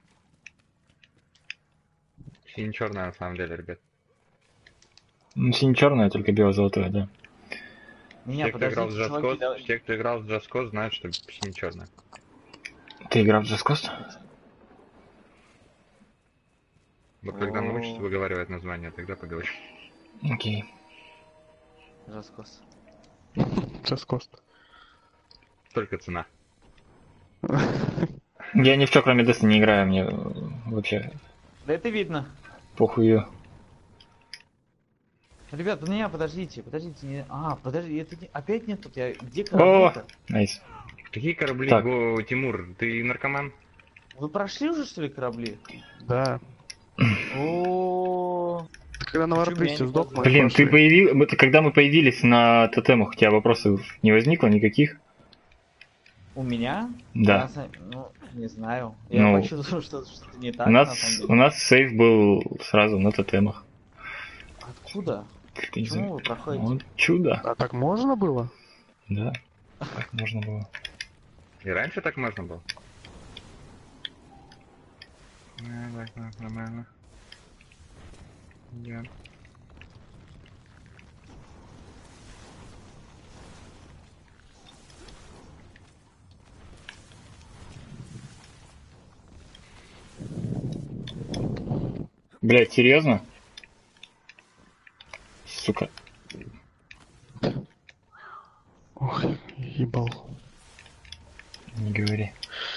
S2: Сине-черная на самом деле, ребят.
S3: Ну, сине-черное, только бело-золотое, да.
S1: Не,
S2: Те, кто играл в
S1: подождите, чуваки,
S2: Just
S1: да-
S2: Cause, те, кто играл в Just Cause, знают, что сине-черная.
S3: Ты играл в Just Cause?
S2: Вот когда
S1: О.
S2: научишься выговаривать название, тогда поговорим.
S3: Окей.
S1: Раскос.
S4: Сейчас кост.
S2: Только цена.
S3: Я ни в чё, кроме Destiny, не играю, мне э, вообще
S1: Да это видно.
S3: похую.
S1: Ребят, ну не, подождите, подождите. Не... А, подожди, это не... опять нет тут. Я... Где
S3: О,
S1: корабли-то?
S3: найс.
S2: Какие корабли,
S3: Так.
S2: Го, Тимур? Ты наркоман?
S1: Вы прошли уже, что ли, корабли?
S4: Да.
S1: О,
S4: Ты когда на
S1: Почему
S4: варпресте
S1: меня не
S4: сдох, мы
S3: Блин, ты
S4: прошли.
S3: появил... мы- когда мы появились на тотемах, у тебя вопросов не возникло никаких?
S1: у меня?
S3: Да.
S1: На самом- Ну, не знаю. Я
S3: Ну,
S1: почувствовал, что что-то не так,
S3: У
S1: на
S3: нас,
S1: самом
S3: у
S1: деле.
S3: нас сейф был сразу на тотемах.
S1: Откуда?
S3: Ты не
S1: Почему
S3: знаю.
S1: вы проходите?
S3: Вот чудо.
S4: А так можно было?
S3: Да. Так можно было.
S2: И раньше так можно было? Нормально, нормально. Я.
S3: Блять, серьезно? Сука.
S4: Ох, ебал.
S3: Не говори.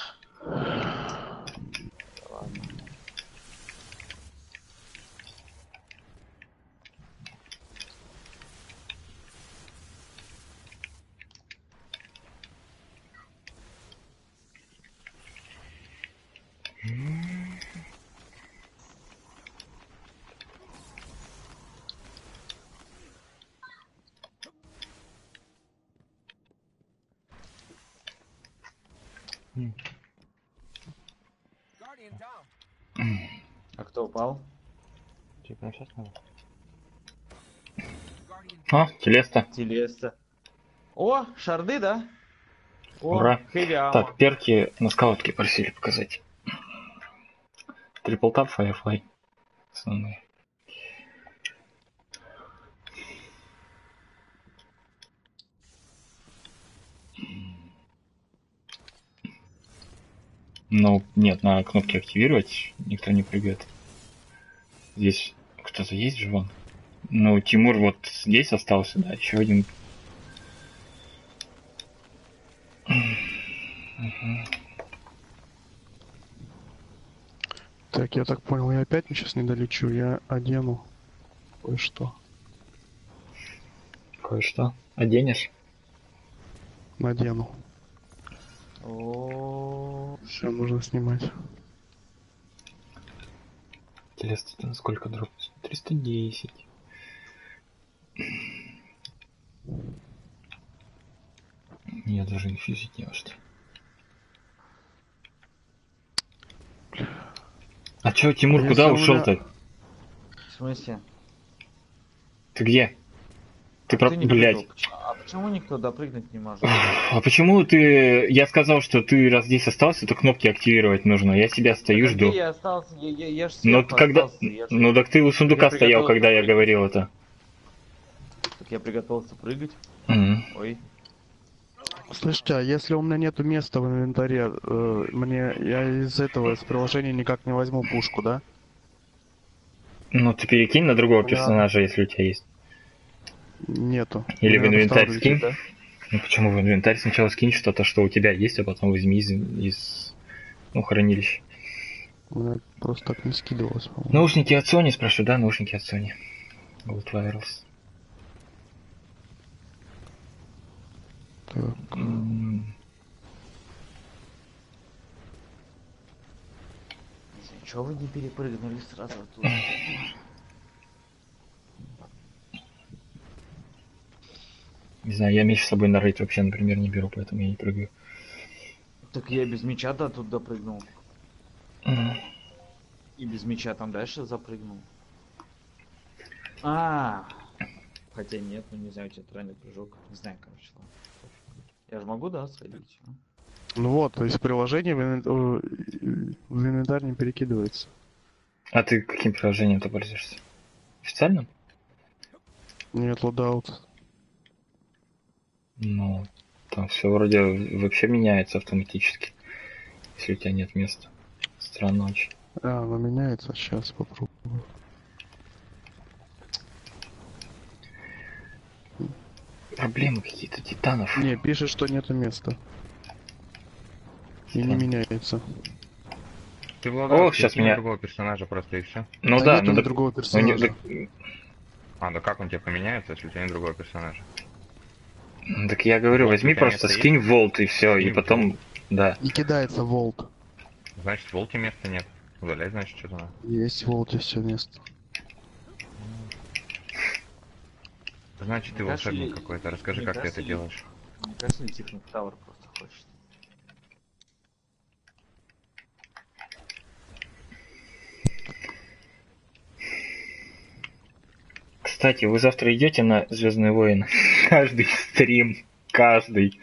S1: А кто упал?
S2: Тебе прям сейчас надо?
S3: А, телеста.
S1: Телеста. О, шарды, да? О,
S3: Ура.
S1: хэви армор.
S3: Так, перки на скаутке просили показать. Трипл тап, Firefly. Основные. Ну, нет, на кнопке активировать никто не прыгает. Здесь кто-то есть же вон? Ну, Тимур вот здесь остался, да, еще один.
S4: Так, я так понял, я опять сейчас не долечу, я одену кое-что.
S3: Кое-что. Оденешь?
S4: Надену.
S1: О,
S4: Все, можно снимать.
S3: Телеста на сколько дропнется? триста десять. Я даже инфьюзить не во что. А чё, Тимур,
S4: А
S3: куда
S4: если у меня-
S3: ушел-то?
S1: в смысле?
S3: Ты Ты где? Ты
S1: А
S3: про...
S1: ты не
S3: Блядь.
S1: прыгал. А почему никто допрыгнуть не может?
S3: А почему ты... Я сказал, что ты раз здесь остался, то кнопки активировать нужно. Я себя стою,
S1: Так а
S3: жду.
S1: где я остался? Я, я, я ж
S3: Но
S1: сверху
S3: когда...
S1: остался. Я же...
S3: Ну так ты у сундука
S1: я
S3: стоял,
S1: приготовился
S3: когда я
S1: прыгать.
S3: говорил это.
S1: Так я приготовился прыгать.
S3: Мгм.
S1: Ой.
S4: Слушайте, а если у меня нету места в инвентаре, э, мне я из этого, из приложения никак не возьму пушку, да?
S3: Ну ты перекинь на другого
S4: Мне
S3: персонажа, если у тебя есть.
S4: Нету.
S3: Или
S4: Мне
S3: в
S4: надо
S3: инвентарь
S4: вторую
S3: скинь.
S4: лететь, да?
S3: Ну почему в инвентарь сначала скинь что-то, что у тебя есть, а потом возьми из, из ну, хранилища.
S4: У меня просто так не скидывалось, по-моему.
S3: Наушники от Sony, спрашиваю, да, наушники от Sony. Gold Wireless.
S4: Так.
S3: М,
S1: Чего вы не перепрыгнули сразу оттуда?
S3: Не знаю, я меч с собой на рейд вообще, например, не беру, поэтому я не прыгаю.
S1: Так я без меча до тут допрыгнул.
S3: М.
S1: И без меча там дальше запрыгнул. А, хотя нет, ну не знаю, у тебя тройной прыжок. Не знаю, короче, ладно. Я же могу, да, сходить? а?
S4: Ну вот, то есть приложение в, инвен- э, в инвентарь не перекидывается.
S3: А ты каким приложением-то пользуешься? Официальным?
S4: Нет, лодаут.
S3: Ну, там все вроде вообще меняется автоматически, если у тебя нет места. Странно очень.
S4: А, оно меняется, сейчас попробую.
S3: Проблемы какие-то титанов.
S4: Не, пишет, что нету места. И не
S3: Странно.
S4: меняется.
S2: Ты в
S3: О,
S2: лодаут
S3: щас
S2: перекинь
S3: меня-
S2: другого персонажа просто и все.
S3: Ну
S4: Да
S3: да,
S4: нет у
S3: ну
S4: меня
S3: да-
S4: другого
S3: ну не-
S4: персонажа.
S2: А, да как он тебе поменяется, если у тебя нет другого персонажа?
S3: да- так я говорю,
S2: Вот,
S3: возьми
S2: у тебя
S3: просто
S2: место
S3: скинь в волт и все, и
S2: Скинь в
S3: потом,
S2: Vault.
S3: да.
S4: Не кидается волт.
S2: Значит, в волте места нет. Удаляй, значит, что-то надо.
S4: Есть в волте все место.
S2: Значит, ты
S1: Мне кажется,
S2: волшебник
S1: я-
S2: какой-то. Расскажи,
S1: мне
S2: как ты
S1: кажется,
S2: это
S1: я-
S2: делаешь.
S1: Мне кажется, Техник Тауэр просто хочет.
S3: Кстати, вы завтра идете на Звездные войны? Каждый стрим, каждый.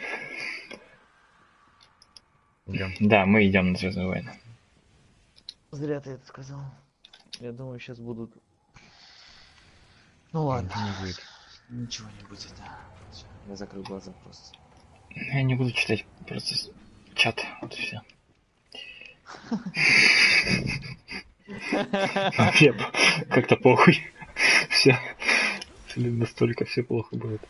S2: Идем.
S3: Да, мы идем на Звездные войны.
S1: Зря ты это сказал. Я думаю, сейчас будут... Ну ладно.
S2: Ничего не будет.
S1: Ничего не будет, да. Всё, я закрыл глаза просто.
S3: Я не буду читать просто с- чат, вот и все. Вообще, как-то похуй. Все. Настолько все плохо будет.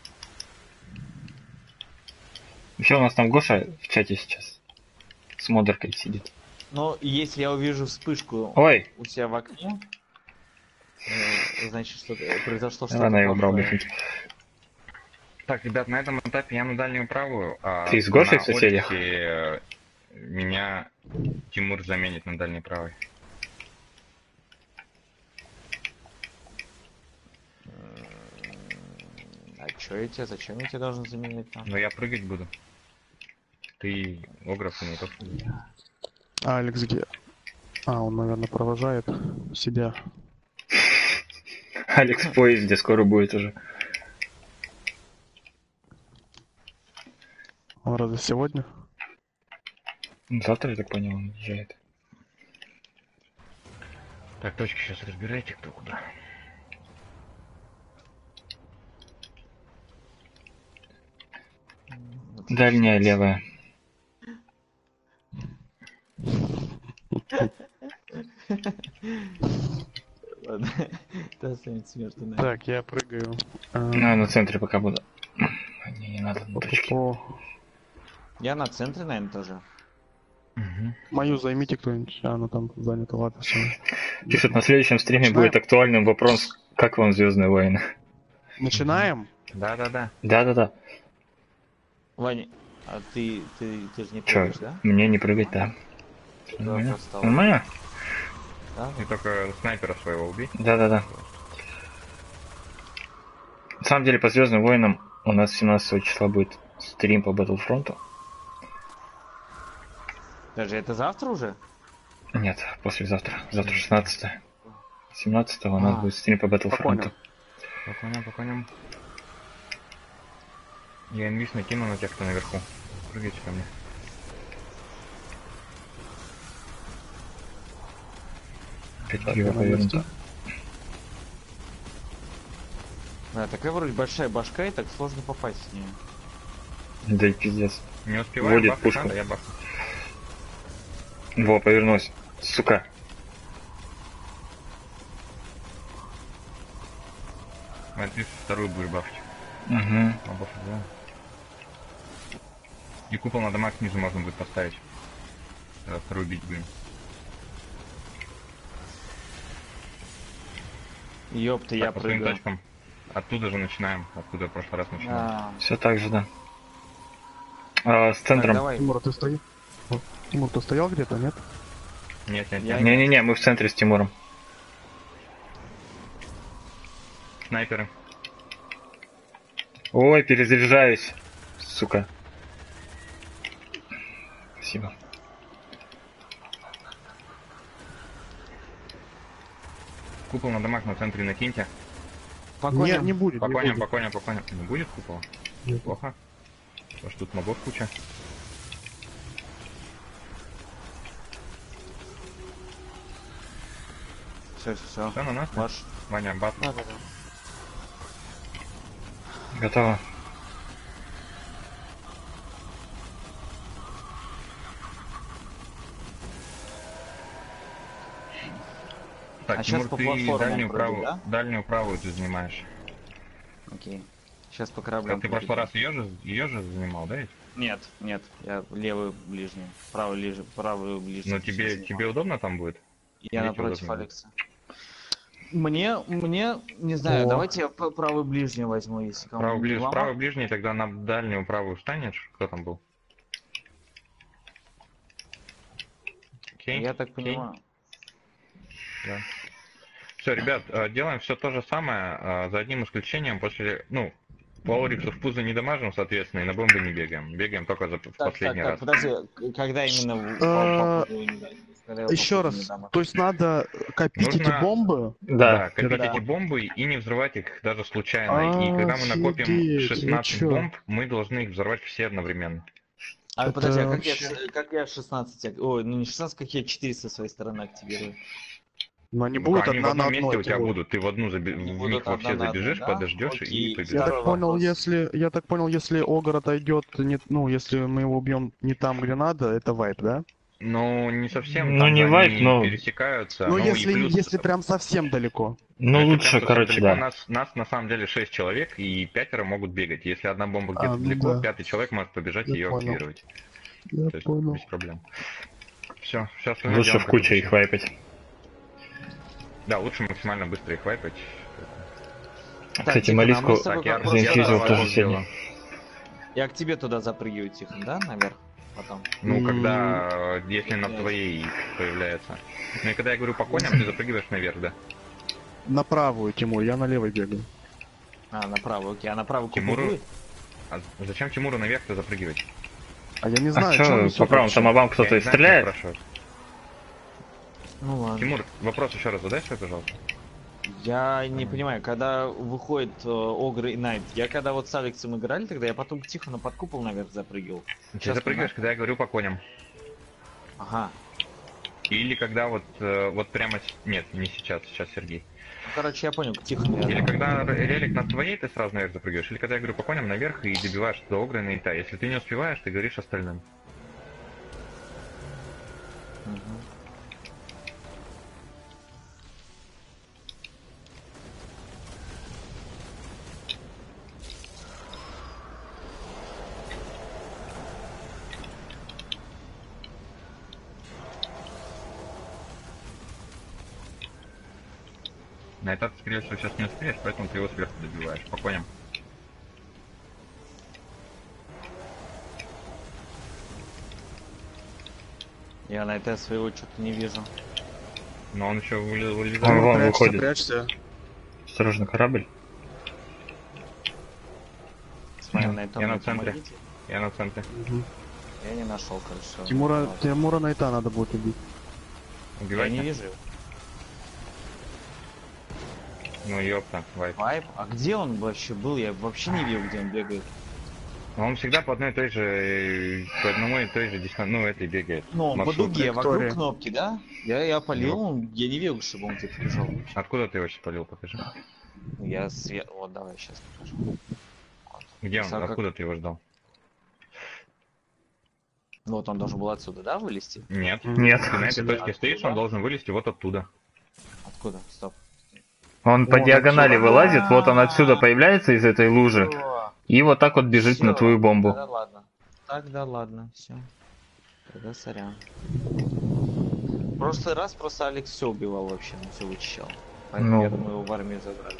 S3: Еще у нас там Гоша в чате сейчас с модеркой сидит.
S1: Но если я увижу вспышку
S3: Ой,
S1: у себя в окне, э, значит, что произошло что-то
S3: она его брал
S1: плохое.
S3: бифнуть.
S2: Так, ребят, на этом этапе я на дальнюю правую. А
S3: Ты с Гошей
S2: на
S3: в соседях?
S2: Олисе, э, меня Тимур заменит на дальней правой.
S1: А чё я тебя, зачем я тебя должен заменить там?
S2: Но я прыгать буду. Ты Огров и не тот.
S4: А Алекс где? А, он, наверное, провожает себя.
S3: Алекс в поезде скоро будет уже.
S4: Он разве сегодня?
S3: Ну, завтра, я так понял, он уезжает.
S2: Так, точки сейчас разбирайте, кто куда.
S3: Дальняя левая.
S1: Ладно, это останется между нами.
S4: Так, я прыгаю. А,
S3: Ну, на центре пока буду. Не, не надо на точке.
S4: по-
S1: Я на центре, наверное, тоже.
S2: Угу.
S4: Мою займите кто-нибудь. А, она там занята, ладно, все.
S3: Пишет, на следующем стриме
S4: Начинаем?
S3: будет актуальным вопрос, как вам Звездные войны?
S4: Начинаем?
S2: Да-да-да.
S3: Да-да-да.
S1: Ваня, а ты, ты, ты же не
S3: Чё,
S1: прыгаешь, да?
S3: мне не прыгать, да.
S1: Да,
S3: Нормально?
S1: просто стало.
S3: Нормально?
S1: Да?
S2: Ты только снайпера своего убей.
S3: Да-да-да. На самом деле, по Звездным войнам у нас семнадцатого числа будет стрим по Battlefront.
S1: Даже это завтра уже?
S3: Нет, послезавтра. Завтра шестнадцатое. семнадцатого у нас
S1: А.
S3: будет стрим по Battlefront.
S4: Понял.
S2: По коням, по коням. Я инвиз накину на тех, кто наверху. Прыгайте ко мне.
S3: Опять его повернуто.
S1: Да, такая вроде большая башка, и так сложно попасть в нее.
S3: Да и пиздец.
S2: Не успеваю,
S3: Вводит
S2: бафать
S3: пушку.
S2: надо, я бафну.
S3: Во, повернулась. Сука.
S2: А ты вторую будешь бафать.
S3: Угу.
S2: А бафать, да. И купол на домах снизу можно будет поставить. Когда вторую бить будем.
S1: Ёпта, я
S2: Так, по своим
S1: прыгаю.
S2: точкам. Оттуда же начинаем. Откуда в прошлый раз начинаем.
S1: А,
S3: Все так же, да. А, с
S1: так,
S3: центром.
S1: давай.
S4: Тимур, ты стоишь? Тимур, ты стоял где-то, нет?
S2: Нет, нет,
S1: Я-
S2: нет.
S3: Не-не-не, мы в центре с Тимуром.
S2: Снайперы.
S3: Ой, перезаряжаюсь. Сука. Спасибо.
S2: Купол на домах на центре накиньте.
S1: По
S4: Не,
S1: коням.
S4: не будет.
S2: По
S4: не
S2: коням,
S4: будет.
S2: по коням, по коням. Не будет купола?
S4: Нет.
S2: Плохо. Потому что тут мобов куча.
S1: Все, все, все.
S2: Все на нас?
S1: Ваш.
S2: Ваня, бат.
S1: Да, да, да.
S3: Готово.
S2: Так,
S1: А
S2: Тимур,
S1: щас по
S2: ты
S1: платформам
S2: дальнюю
S1: пройду,
S2: правую,
S1: да?
S2: дальнюю правую ты занимаешь.
S1: Окей. Сейчас по
S2: А
S1: кораблям.
S2: ты в прошлый
S1: пройду.
S2: раз ее же, ее же занимал, да? ведь?
S1: Нет, нет, я левый ближний, правый ближний, правый ближний.
S2: Но тебе,
S1: сейчас
S2: тебе удобно там будет?
S1: Я
S2: Или
S1: напротив
S2: удобно?
S1: Алекса. Мне, мне, не знаю,
S4: О.
S1: давайте я п- правый ближний возьму, если кому
S2: Правый,
S1: не
S2: ближ...
S1: ломать.
S2: правый ближний, тогда на дальнюю правую встанешь. Кто там был? Окей.
S1: Я так
S2: окей.
S1: понимаю.
S2: Да. Все, ребят, э, делаем все то же самое, э, за одним исключением. После, ну, по Ориксу в пузо не дамажим, соответственно, и на бомбы не бегаем. Бегаем только за в
S1: Так, так,
S2: последний
S1: так,
S2: раз.
S1: подожди, к- когда именно в-
S4: Э,
S1: по- по пузу не дать? Когда я по
S4: Еще
S1: пузу не
S4: раз,
S1: дам?
S4: то есть надо копить эти
S2: Нужно-
S4: бомбы?
S3: Да.
S2: копить
S1: Да.
S2: эти бомбы и не взрывать их даже случайно. И когда мы накопим
S4: Офигеть,
S2: шестнадцать
S4: вы чё?
S2: бомб, мы должны их взорвать все одновременно.
S1: А
S4: Это
S1: подожди, а как я,
S4: вообще-
S1: ш- как я шестнадцать, ак- ой, ну не шестнадцать, как я четыре со своей стороны активирую?
S4: Но они
S2: Ну,
S4: будут
S2: они в
S4: одна на
S2: одном месте
S4: одной.
S2: у тебя
S4: вот.
S2: будут. Ты в одну заби...
S1: Они
S2: в
S1: будут
S2: них во все
S1: одна на одной,
S2: забежишь,
S1: да?
S2: подождешь
S1: Окей.
S2: и
S4: Я
S2: побежишь.
S1: Второй
S4: так понял,
S1: вопрос.
S4: если я так понял, если Огр отойдет, не, ну, если мы его убьем не там, где надо, это вайп, да?
S2: Ну, не совсем.
S3: Ну,
S2: там
S3: не
S2: же
S3: вайп,
S2: они
S3: но-
S2: пересекаются.
S4: Но
S2: ну, и
S4: если,
S2: плюс-
S4: если прям совсем далеко.
S3: Ну,
S2: если
S3: лучше,
S2: прям совсем
S3: короче,
S2: далеко,
S3: да.
S2: Нас, нас на самом деле шесть человек, и пятеро могут бегать. Если одна бомба
S4: А,
S2: где-то
S4: ну
S2: далеко,
S4: да.
S2: пятый человек может побежать
S4: Я
S2: и ее
S4: понял.
S2: активировать.
S4: Я
S2: То есть
S4: понял.
S2: без проблем. Все, сейчас
S3: Лучше в куче их вайпать.
S2: Да, лучше максимально быстро их вайпать.
S1: Так,
S3: Кстати,
S1: Тихон, а мы
S3: Малиску
S1: с тобой
S2: Так, я
S1: как просто
S3: заинфьюзил
S1: раз-
S3: тоже
S2: раз-
S3: сегодня.
S1: Я к тебе туда запрыгиваю, Тихон, да, наверх? Потом.
S2: Ну,
S4: М.
S2: когда, э, если на
S1: Нет.
S2: твоей появляется. Ну и когда я говорю по коням, ты запрыгиваешь наверх, да?
S4: На правую, Тимур, я на левой бегаю.
S1: А, направо, окей. А направо купол
S2: Тимуру-
S1: будет?
S2: А зачем Тимуру наверх-то запрыгивать?
S4: А я не
S3: А
S4: знаю,
S3: что,
S4: чё
S3: по
S4: несёт
S3: правым
S4: вообще?
S3: там мобам
S2: Я
S3: кто-то
S2: не знаю,
S3: стреляет?
S2: что спрашивать.
S1: Ну ладно.
S2: Тимур, вопрос еще раз задай свой, пожалуйста.
S1: Я не понимаю, когда выходит э, Огр и Найт, я когда вот с Алексом играли, тогда я потом тихо на под купол наверх запрыгивал.
S2: Ты
S1: Сейчас
S2: запрыгиваешь, когда я говорю по коням.
S1: Ага.
S2: Или когда вот, э, вот прямо... с- Нет, не сейчас, сейчас Сергей.
S1: Ну, короче, я понял, тихо.
S2: Или когда р- релик над твоей, ты сразу наверх запрыгиваешь. Или когда я говорю по коням наверх и добиваешь до Огра и Нейта. Если ты не успеваешь, ты говоришь остальным.
S1: Мгм.
S2: На этот, скорее всего, сейчас не успеешь, поэтому ты его сверху добиваешь. По коням.
S1: Я на это своего что-то не вижу.
S2: Но он еще выли- вылезает.
S3: Ой, вон
S4: прячься,
S3: выходит.
S4: прячься.
S3: Осторожно, корабль.
S1: Смотри, на этом
S2: Я на
S1: этом
S2: центре.
S1: магните.
S2: Я на центре.
S4: Мгм.
S1: Я не нашел, короче.
S4: Тимура,
S1: Ладно.
S4: Тимура Найта надо будет убить.
S1: Я
S2: Убивайте.
S1: не вижу. его.
S2: Ну ёпта, вайп.
S1: Вайп? А где он вообще был? Я вообще не видел, где он бегает.
S2: Но он всегда по одной и той же, э, по одному и той же дистанции, ну, этой бегает.
S1: Ну, он по
S2: Маршрут.
S1: дуге, вокруг
S4: Траектория.
S1: кнопки, да? Я, я полил,
S2: Ну.
S1: он- я не видел, чтобы он где-то бежал.
S2: Откуда ты его сейчас полил, покажи.
S1: Я свет... Вот, давай, сейчас покажу.
S2: Где он,
S1: А как-
S2: откуда ты его ждал?
S1: Вот он должен был отсюда, да, вылезти?
S2: Нет.
S3: Нет.
S2: Ты на этой
S1: Отсюда?
S2: точке стоишь, он должен вылезти вот оттуда.
S1: Откуда? Стоп.
S3: Он по
S4: Вон
S3: диагонали
S1: отсюда.
S3: вылазит, вот он отсюда появляется из этой лужи,
S1: Всё,
S3: и вот так вот бежит
S1: всё,
S3: на твою бомбу.
S1: Тогда ладно. Тогда ладно, все. Тогда сорян. В прошлый раз просто Алекс все убивал вообще, он все вычищал. Поэтому
S3: Ну.
S1: я думаю, его в армию забрали.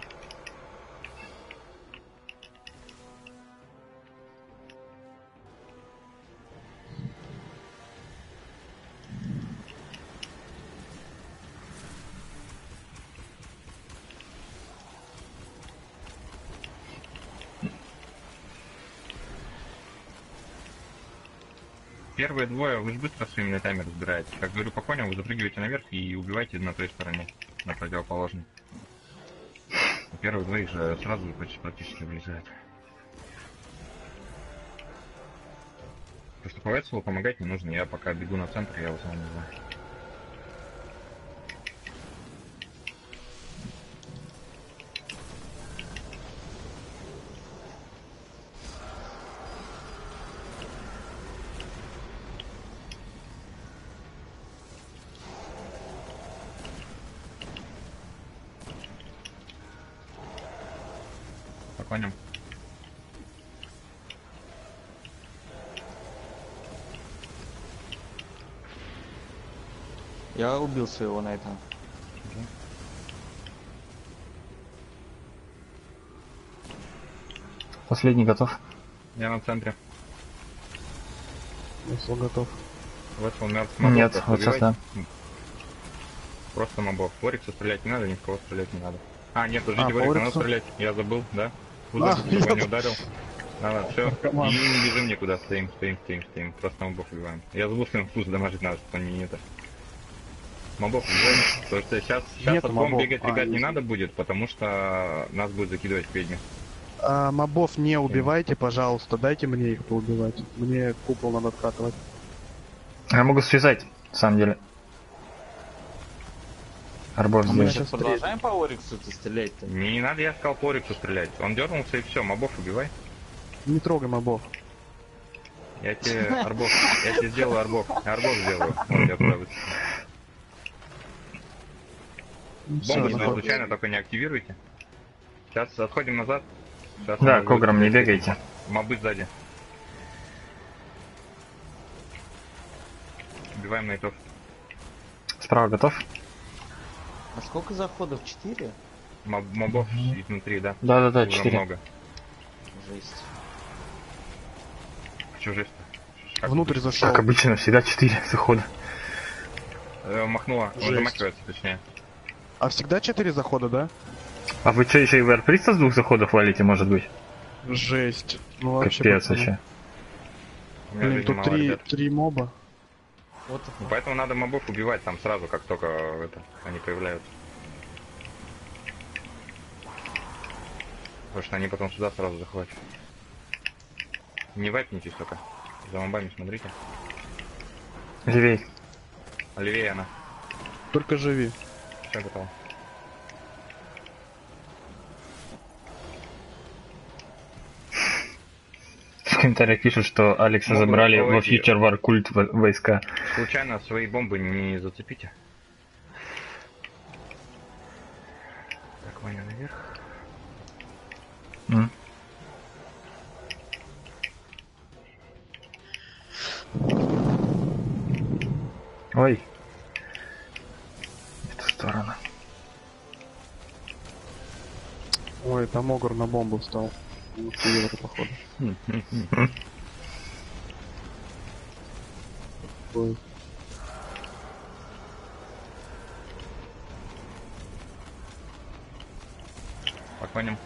S2: Первые двое, вы же быстро своими летами разбираетесь. Как говорю по коням, вы запрыгиваете наверх и убиваете на той стороне, на противоположной. А первые двоих же сразу почти практически влезают. Просто по Вецелу помогать не нужно, я пока бегу на центр, я его сам не знаю. По коням.
S1: Я убил своего на этом.
S3: Последний готов.
S2: Я на центре.
S4: Если готов.
S2: Вецел мертв.
S3: Нет, вот сейчас да.
S2: Просто мобов. Форикса стрелять не надо, ни в кого стрелять не надо. А, нет, подождите,
S4: А,
S2: Форикса надо
S4: Форикса?
S2: стрелять. Я забыл, да?
S4: А,
S2: Узор, чтобы
S4: я-
S2: не ударил. Надо, все.
S4: Команда.
S2: И не бежим никуда, стоим, стоим, стоим, стоим. Просто мобов убиваем. Я забыл, что им вкус дамажить надо, чтобы они не это. Мобов убиваем. Потому что сейчас, сейчас
S4: Нету
S2: от бомб
S4: мобов.
S2: бегать,
S4: А,
S2: ребят, не
S4: есть.
S2: надо будет, потому что нас будет закидывать к ведьме.
S4: А, мобов не убивайте, пожалуйста, дайте мне их поубивать. Мне купол надо откатывать.
S3: Я могу связать, на самом деле. Арбов
S1: А мы
S3: сделать.
S1: сейчас
S4: сейчас
S1: продолжаем по Ориксу-то стрелять-то?
S2: Не, не надо, я сказал по Ориксу стрелять. Он дернулся и все, мобов убивай.
S4: Не трогай мобов.
S2: Я тебе арбов, я тебе сделаю арбов. Арбов сделаю. Он тебя туда выстрелит.
S4: Ну, всё,
S2: Бомбу, если
S4: заходи.
S2: случайно только не активируйте. Сейчас отходим назад. Сейчас
S3: Да,
S2: он
S3: к ограм не
S2: будет-
S3: бегайте.
S2: Мобы сзади. Убиваем найтов.
S3: Справа готов?
S1: А сколько заходов? Четыре?
S2: Моб, мобов изнутри, да.
S3: Да-да-да,
S2: Уже
S3: четыре.
S2: много.
S1: Жесть.
S2: Чё жесть? Как
S4: Внутрь зашел.
S3: Как обычно, всегда четыре захода.
S2: Э, махнула. Он
S4: Жесть.
S2: замахивается, точнее.
S4: А всегда четыре захода, да?
S3: А вы что, еще и варприста с двух заходов валите, может быть?
S4: Жесть. Ну вообще.
S3: Капец
S4: пацаны.
S3: вообще.
S2: У меня
S4: Блин,
S2: жизни
S4: тут
S2: мало,
S4: три,
S2: ребят.
S4: три моба.
S1: Вот
S2: Ну, Поэтому надо мобов убивать там сразу, как только это, они появляются. Потому что они потом сюда сразу захватят. Не вайпнитесь только. За мобами смотрите.
S3: Левей.
S2: А левее она.
S4: Только живи.
S2: Все готово.
S3: В комментариях пишут, что Алекса
S2: Могут
S3: забрали во
S2: пойти.
S3: Future War культ во- войска.
S2: Случайно свои бомбы не зацепите. Так, Ваня наверх.
S3: М. Ой. В ту сторону.
S4: Ой, там Огр на бомбу встал. Ну, евро, походу. Ой.
S2: По коням.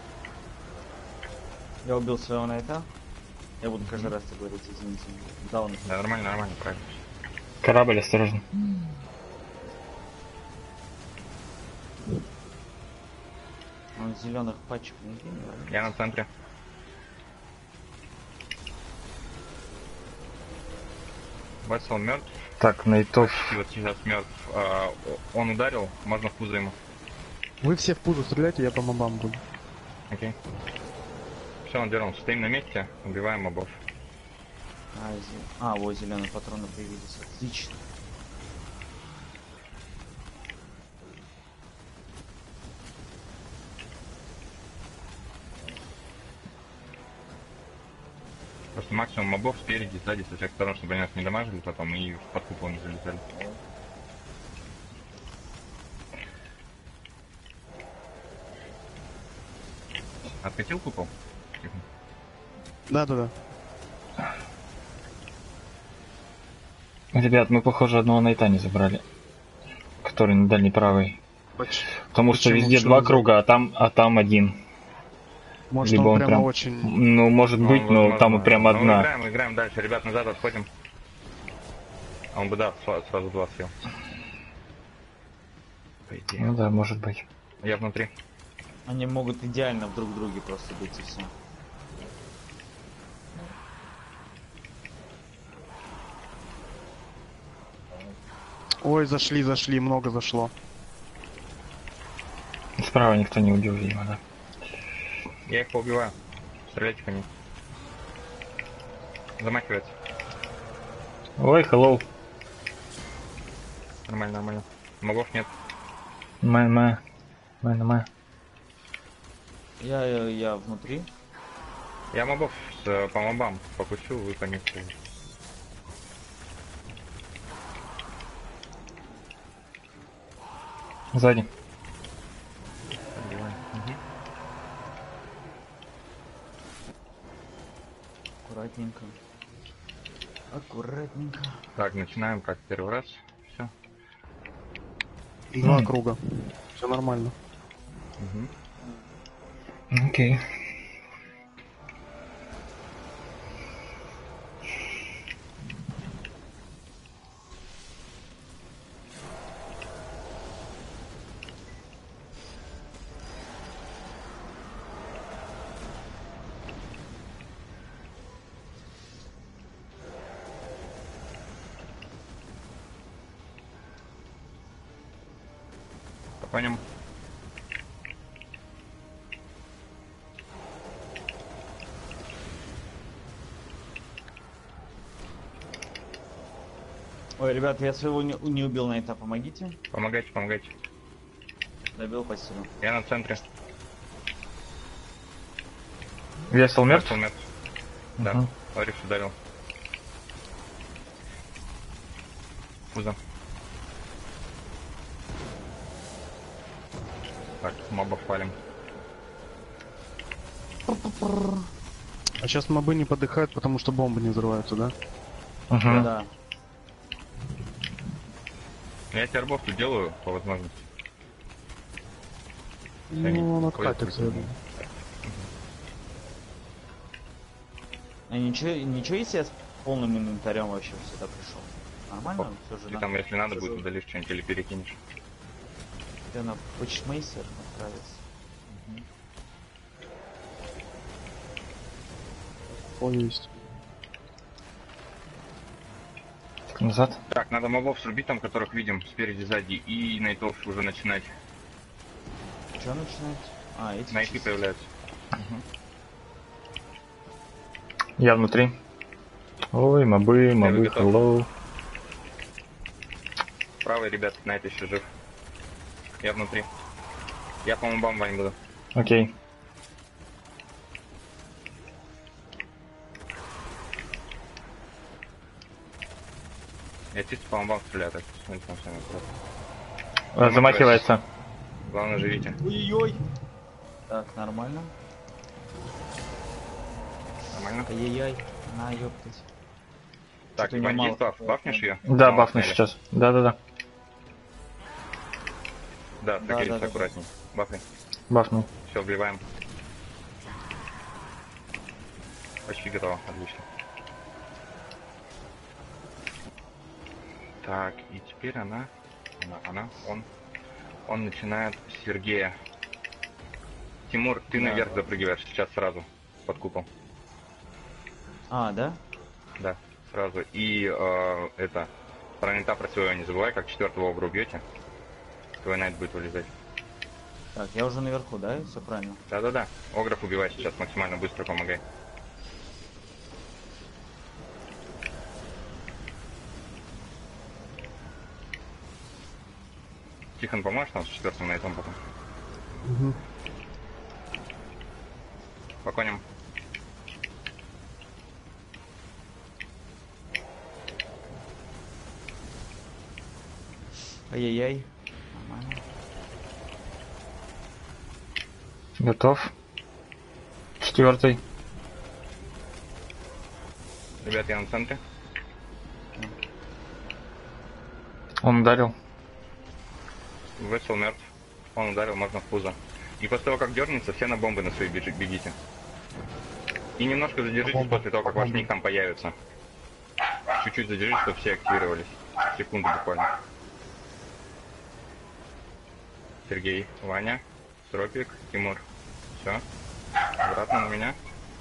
S1: я убил своего найта. Я буду каждый раз так говорить, извините. Да, он
S2: Да, нормально, нормально, правильно.
S3: Корабль, осторожно.
S1: там зеленых пачек не видно.
S2: Я на центре. Вессел мертв.
S3: Так, Нейтов.
S2: Почти вот сейчас мертв. А, он ударил, можно в пузо ему.
S4: Вы все в пузо стреляйте, я по мобам буду.
S2: Окей. Все, он дернул. Стоим на месте, убиваем мобов.
S1: А, зе- а, вот зеленые патроны появились. Отлично.
S2: Просто максимум мобов спереди, сзади, со всех сторон, чтобы они нас не дамажили потом и под купол не залетали. Откатил купол?
S4: Да-да-да.
S3: Ребят, мы, похоже, одного Найта не забрали. Который на дальней правой. Потому что
S4: Почему?
S3: везде
S4: Что
S3: два
S4: за-
S3: круга, а там, а там один.
S4: Может,
S3: Либо
S4: он
S3: он
S4: прямо
S3: прям-
S4: очень...
S3: Ну, может
S2: Ну,
S3: быть, но
S2: возможно.
S3: там и прям
S2: Ну,
S3: одна.
S2: играем, играем дальше. Ребят, назад отходим. А он бы, да, сра- сразу два съел. По идее.
S3: Ну да, может быть.
S2: Я внутри.
S1: Они могут идеально в друг друге просто быть и все.
S4: Ой, зашли, зашли, много зашло.
S3: Справа никто не убил, видимо, да.
S2: Я их поубиваю. Стреляйте по ним. Замахивается.
S3: Ой, hello.
S2: Нормально, нормально. Мобов нет.
S3: Мэ, мэ. Мэ, мэ.
S1: Я, я, я внутри.
S2: Я мобов с, э, по мобам покучу, вы по них.
S3: Сзади.
S2: Мгм.
S1: Аккуратненько. Аккуратненько.
S2: Так, начинаем как первый раз. Все.
S4: Два
S3: М.
S4: круга. Все нормально.
S3: Окей.
S2: По ним.
S1: Ой, ребят, я своего не, не убил на это, помогите.
S2: Помогайте, помогайте.
S1: Добил, спасибо.
S2: Я на центре.
S3: Весел мертв?
S2: Вессел мертв. Да.
S3: Мгм.
S2: Ларис ударил. Пузо. Так, мобов палим.
S4: А сейчас мобы не подыхают, потому что бомбы не взрываются, да?
S3: Мгм.
S1: Да.
S2: Я тербов тут делаю по возможности. Они
S4: Ну, он
S2: ходят
S4: откатится, я
S2: вокруг.
S4: думаю.
S1: А ничего, ничего, если я с полным инвентарем вообще сюда пришел. Нормально? Все же
S2: Ты
S1: на...
S2: там, если надо
S1: всё
S2: будет,
S1: же-
S2: удалишь что-нибудь или перекинешь.
S1: Ты на почмейсер отправился.
S4: О, есть.
S3: Так, назад.
S2: Так, надо мобов срубить там, которых видим спереди, сзади, и найтов уже начинать.
S1: Что начинать? А, эти
S2: Найты
S1: чисто.
S2: появляются.
S3: Я внутри. Ой, мобы, мобы,
S2: готов.
S3: hello.
S2: Правый, ребят, найт еще жив. Я внутри. Я по мобам вань буду.
S3: Окей.
S2: Я чисто по мобам стреляю, так что смотрите там сами аккуратно.
S3: Э, Замахивается.
S2: Главное, живите.
S1: Ой-ой-ой. Так, нормально.
S2: Нормально?
S1: Ай-яй-яй. На, ёптать.
S2: Так,
S1: Что-то у
S2: Иван,
S1: меня
S2: есть
S1: мало.
S2: баф? Бафнешь ее?
S3: Да, бафну сейчас. Да-да-да.
S2: Да,
S1: Да,
S2: так
S1: да, да.
S2: аккуратней. Бафай.
S3: Бафнул.
S2: Все, вливаем. Почти готово, отлично. Так, и теперь она, она, она, он, он начинает с Сергея. Тимур, ты
S1: Да.
S2: наверх запрыгиваешь сейчас сразу под купол.
S1: А, да?
S2: Да, сразу. И э, это, про нета про своего не забывай, как четвертого огра убьете. Твой найт будет вылезать.
S1: Так, я уже наверху, да? Все правильно.
S2: Да-да-да. Огров убивай сейчас, максимально быстро помогай. Тихон, поможешь нам с четвертым найтом потом?
S4: Угу.
S2: По коням.
S1: Ай-яй-яй. Нормально.
S3: Готов. Четвертый.
S2: Ребят, я на центре.
S3: Он ударил.
S2: Весел мертв. Он ударил, можно в пузо. И после того, как дернется, все на бомбы на свои бежи- бегите. И немножко задержитесь
S4: Бомба.
S2: после того, как ваш
S4: Бомба.
S2: ник там появится. Чуть-чуть задержитесь, чтобы все активировались. Секунду буквально. Сергей, Ваня, Стропик, Тимур. Все. Обратно на меня.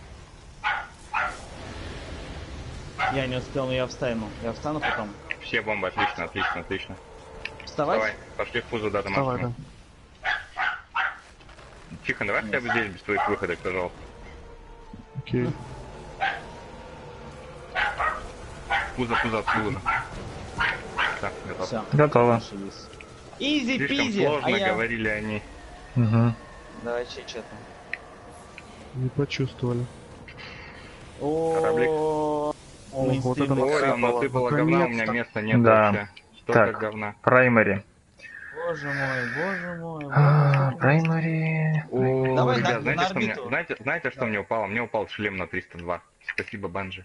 S1: Я не успел, но я встану. Я встану потом.
S2: Все бомбы, отлично, отлично, отлично.
S1: Вставать?
S2: Давай, пошли в пузо, да,
S4: Давай,
S2: домашнему.
S4: да.
S2: Тихо, давай хотя бы здесь без твоих выходок, пожалуйста.
S4: Окей.
S2: Пузо, пузо, пузо. Так, готов.
S1: Все.
S3: Готово.
S1: Изи
S2: Слишком
S1: пизи.
S2: сложно,
S1: А я...
S2: говорили они.
S3: Угу.
S1: Давай, че, че там?
S4: Не почувствовали.
S2: Кораблик.
S1: О,
S4: Ох, вот это
S1: мейнстрим.
S2: Ой, там насыпало говна, у меня
S4: Наконец-то.
S2: места нет
S3: Да.
S2: вообще. Столько
S3: Так.
S2: говна.
S3: Праймари.
S1: Боже мой, боже мой. боже
S3: А,
S1: мой.
S3: Праймари.
S2: О,
S1: Давай на-
S2: ребят, знаете,
S1: на
S2: что мне,
S1: орбиту.
S2: знаете, знаете, что мне упало? Мне упал шлем на триста два. Спасибо, Банжи.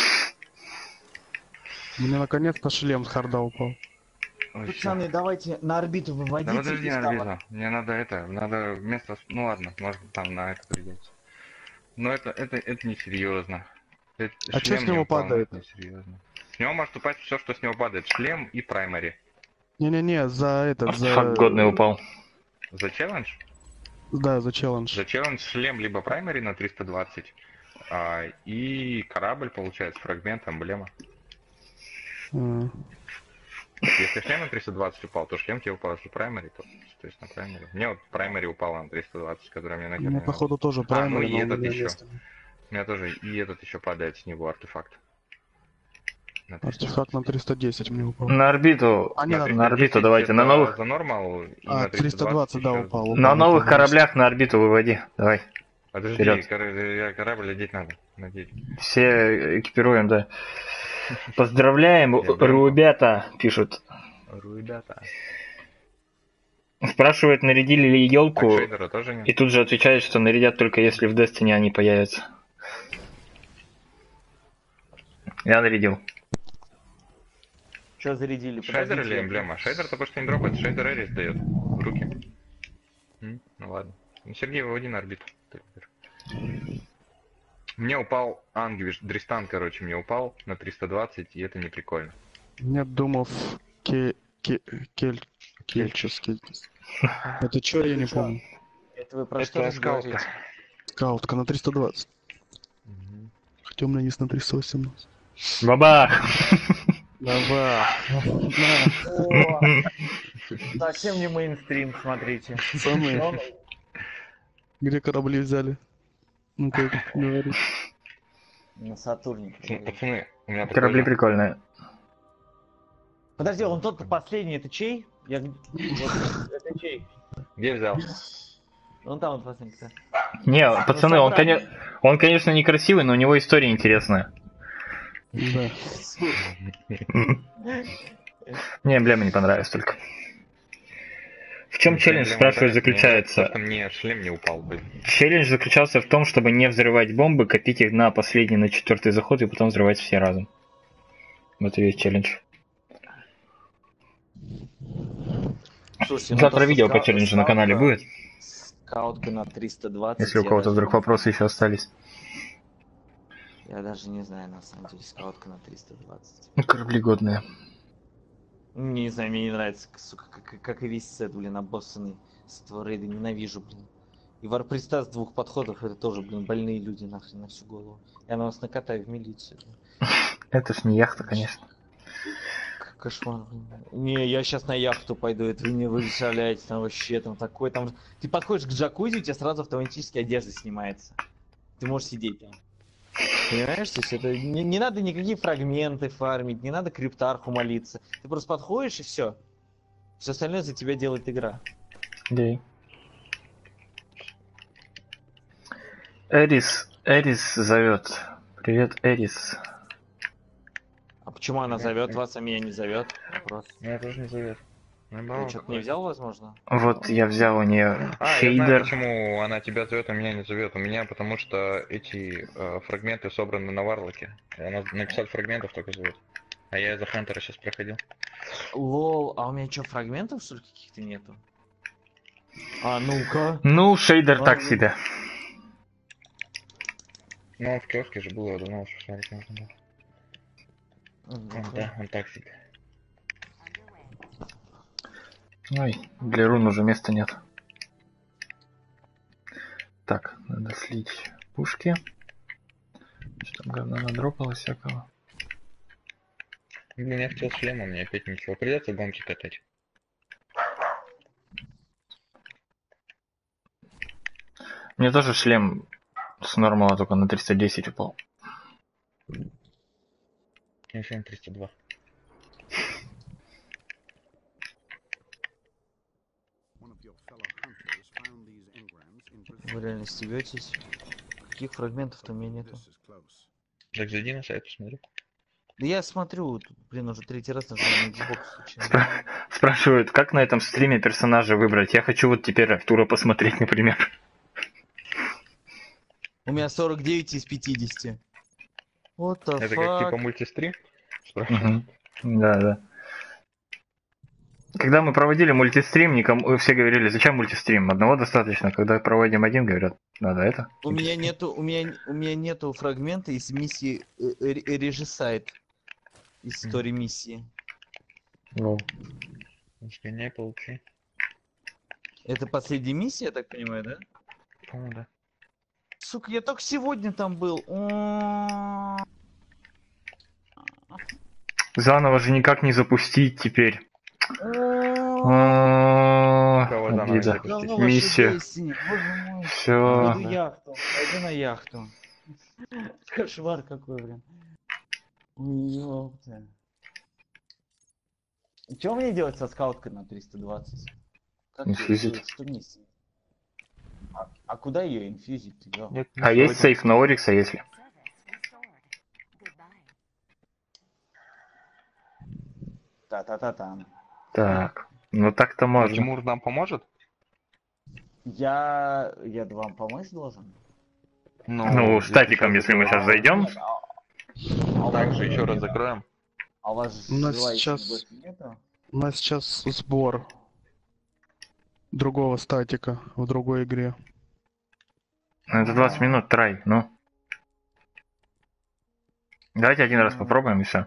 S4: Мне наконец-то шлем с харда упал.
S2: Ой,
S1: Пацаны, давайте на орбиту
S2: да
S1: выводите.
S2: подожди,
S1: и вставать.
S2: Арбиза. Мне надо это, надо вместо... Ну ладно, может там на это придется. Но это, это, это не серьезно. Это
S4: А чё
S2: шлем
S4: с
S2: не
S4: него
S2: упал, но
S4: падает?
S2: это не серьезно. С него может упасть все, что с него падает. Шлем и праймари.
S4: Не-не-не, за этот, за...
S3: Артефакт годный упал.
S2: За челлендж?
S4: Да, за челлендж.
S2: За челлендж шлем либо праймари на триста двадцать. А, и корабль получается, фрагмент, эмблема.
S4: А,
S2: Если шлем на триста двадцать упал, то шлем тебе упал. Если праймари, то, соответственно, праймари. Мне вот праймари упала на триста двадцать, которая мне нахер не
S4: Мне
S2: надо.
S4: походу тоже
S2: А, ну
S4: правильно,
S2: и
S4: но у
S2: этот
S4: меня
S2: еще.
S4: места нет.
S2: У меня тоже и этот еще падает с него артефакт. На триста
S4: Артефакт на триста десять мне упал.
S3: На орбиту.
S4: А, не,
S2: На
S4: на-
S3: на орбиту
S2: триста десять
S3: давайте, на
S2: это
S3: новых-
S2: За нормал и
S4: А,
S2: на
S4: триста двадцать, да,
S2: еще-
S4: упал. упал
S3: На новых
S4: упал.
S3: кораблях на орбиту выводи. Давай.
S2: Подожди,
S3: Вперед.
S2: кор- я корабль одеть надо. Надеть.
S3: Все экипируем, да. Поздравляем,
S2: Я думаю.
S3: ребята, пишут.
S2: Ребята.
S3: Спрашивают, нарядили ли
S2: Так,
S3: елку,
S2: шейдера тоже нет?
S3: и тут же отвечают, что нарядят только если в Destiny они появятся. Я нарядил.
S1: Что зарядили?
S2: Шейдер
S1: Подождите,
S2: или
S1: я-
S2: эмблема? Шейдер только что не дропает, шейдер Эрис дает в руки. М, Ну ладно. Ну, Сергей, выводи на орбиту. Мне упал Ангвиш, Дристан, короче, мне упал на триста двадцать, и это не прикольно.
S4: Нет думов ке... ке... кель... кельчес. кельчес. Это чё, я не помню.
S1: Это вы про
S2: Это
S1: что
S2: скаутка.
S1: разговариваете?
S4: Скаутка на триста двадцать.
S2: Мгм.
S4: Хотя у меня есть на триста восемнадцать.
S3: Бабах!
S4: Давай.
S1: О, совсем не мейнстрим, смотрите.
S4: Пацаны, где корабли взяли? Ну-ка, говори.
S1: На Сатурне.
S2: Пацаны, пацаны, у меня
S3: Корабли
S2: такой же-
S3: прикольные.
S1: Подожди, он тот последний, это чей? Я... г- вот, это чей?
S2: Где взял?
S1: Он там вот последний. кто?
S3: Не, пацаны, он, коне- он, конечно, некрасивый, но у него история интересная.
S4: Да.
S3: Мне эмблема не понравилась только. В чем челлендж, спрашивают, заключается?
S2: Просто мне шлем не упал, блин.
S3: Челлендж заключался в том, чтобы не взрывать бомбы, копить их на последний, на четвертый заход и потом взрывать все разом. Вот и весь челлендж.
S1: Слушайте, ну
S3: Завтра
S1: то, что
S3: видео по
S1: скаут-
S3: челленджу на канале
S1: скаутка-
S3: будет,
S1: Скаутка на триста двадцать.
S3: если у
S1: я
S3: кого-то
S1: даже-
S3: вдруг вопросы еще остались.
S1: Я даже не знаю, на самом деле, скаутка на триста двадцать.
S3: Ну, корабли годные.
S1: Не знаю, мне не нравится, сука, как, как и весь сет, блин, обоссанный створ рейда, ненавижу, блин. И варприста с двух подходов это тоже, блин, больные люди нахрен на всю голову. Я на вас накатаю в милицию.
S3: Это ж не яхта, конечно.
S1: К- Кошмар. Блин. Не, я сейчас на яхту пойду, это вы не представляете, там вообще там такой, там... Ты подходишь к джакузи, у тебя сразу автоматически одежда снимается. Ты можешь сидеть там. Понимаешь, то есть это не, не надо никакие фрагменты фармить, не надо криптарху молиться. Ты просто подходишь и все. Все остальное за тебя делает игра.
S3: Гей. Эрис, Эрис зовет. Привет, Эрис.
S1: А почему она зовет вас, а меня не зовет? Вопрос.
S2: Меня тоже не зовет.
S1: Ты что-то не взял, возможно?
S3: Вот я взял у нее
S2: А, я знаю,
S3: шейдер.
S2: почему она тебя зовет, а меня не зовет. У меня потому что эти э, фрагменты собраны на варлоке. Она на пятьдесят фрагментов только зовет. А я из-за Хантера сейчас проходил.
S1: Лол, а у меня что, фрагментов что ли каких-то нету? А ну-ка.
S3: Ну, шейдер так
S1: Ладно.
S3: себе.
S2: Ну, он в киоске же был, я давно уже смотреть можно было. Он, да, он так себе.
S3: Ой, для рун уже места нет. Так, надо слить пушки. Что там говна надропало всякого.
S2: Блин, я хотел шлем, у меня опять ничего. Придется гонки катать.
S3: Мне тоже шлем с нормала только на триста десять упал.
S2: Я шлем триста два.
S1: Вы реально стебетесь? Каких фрагментов-то у меня нету?
S2: Так, зайди на сайт, посмотри.
S1: Да я смотрю, тут, блин, уже третий раз нажимаю на Xbox случайно.
S3: Спра- спрашивают, как на этом стриме персонажа выбрать. Я хочу вот теперь Артура посмотреть, например.
S1: У меня сорок девять из пятидесяти. What the
S2: Это как типа
S1: fuck?
S2: мультистрим? Спрашиваю.
S3: Мгм. Да, да. Когда мы проводили мультистрим, никому все говорили, зачем мультистрим? Одного достаточно. Когда проводим один, говорят, надо это.
S1: У меня нету, у меня, у меня нету фрагмента из миссии Режисайт. Из истории миссии.
S3: Лол.
S2: Сгоняй, получи.
S1: Это последняя миссия, я так понимаю, да?
S2: По-моему, да.
S1: Сука, я только сегодня там был. О,
S3: Заново же никак не запустить теперь.
S1: о,
S3: А,
S2: Кого заново
S3: обида.
S2: запустить?
S1: говно ваше
S3: Миссия.
S1: Destiny, боже мой.
S3: Все.
S1: Пойду
S2: да.
S1: яхту, пойду на яхту. Кошмар какой, блин. Ёпта. Что мне делать со скауткой на триста двадцать? Как её
S3: Инфьюзить.
S1: сделать? Что мне с ней? А, а куда ее инфьюзить? ты, ё?
S2: Нет, не
S3: А есть
S2: сегодня.
S3: сейф на Орикса, если?
S1: Та-та-та-там.
S3: Так. Ну так-то
S2: А
S3: можно.
S2: Тимур нам поможет?
S1: Я... Я вам помочь должен?
S3: Ну, статиком, если мы сейчас зайдем.
S1: Нет, а- а у вас
S2: Также
S1: же
S2: еще раз
S1: нету-
S2: закроем.
S1: А у вас
S4: У нас
S1: желающих
S4: сейчас-
S1: больше нету?
S4: У нас сейчас сбор другого статика в другой игре.
S3: Ну, это двадцать минут, трай, ну. Давайте один раз попробуем и все.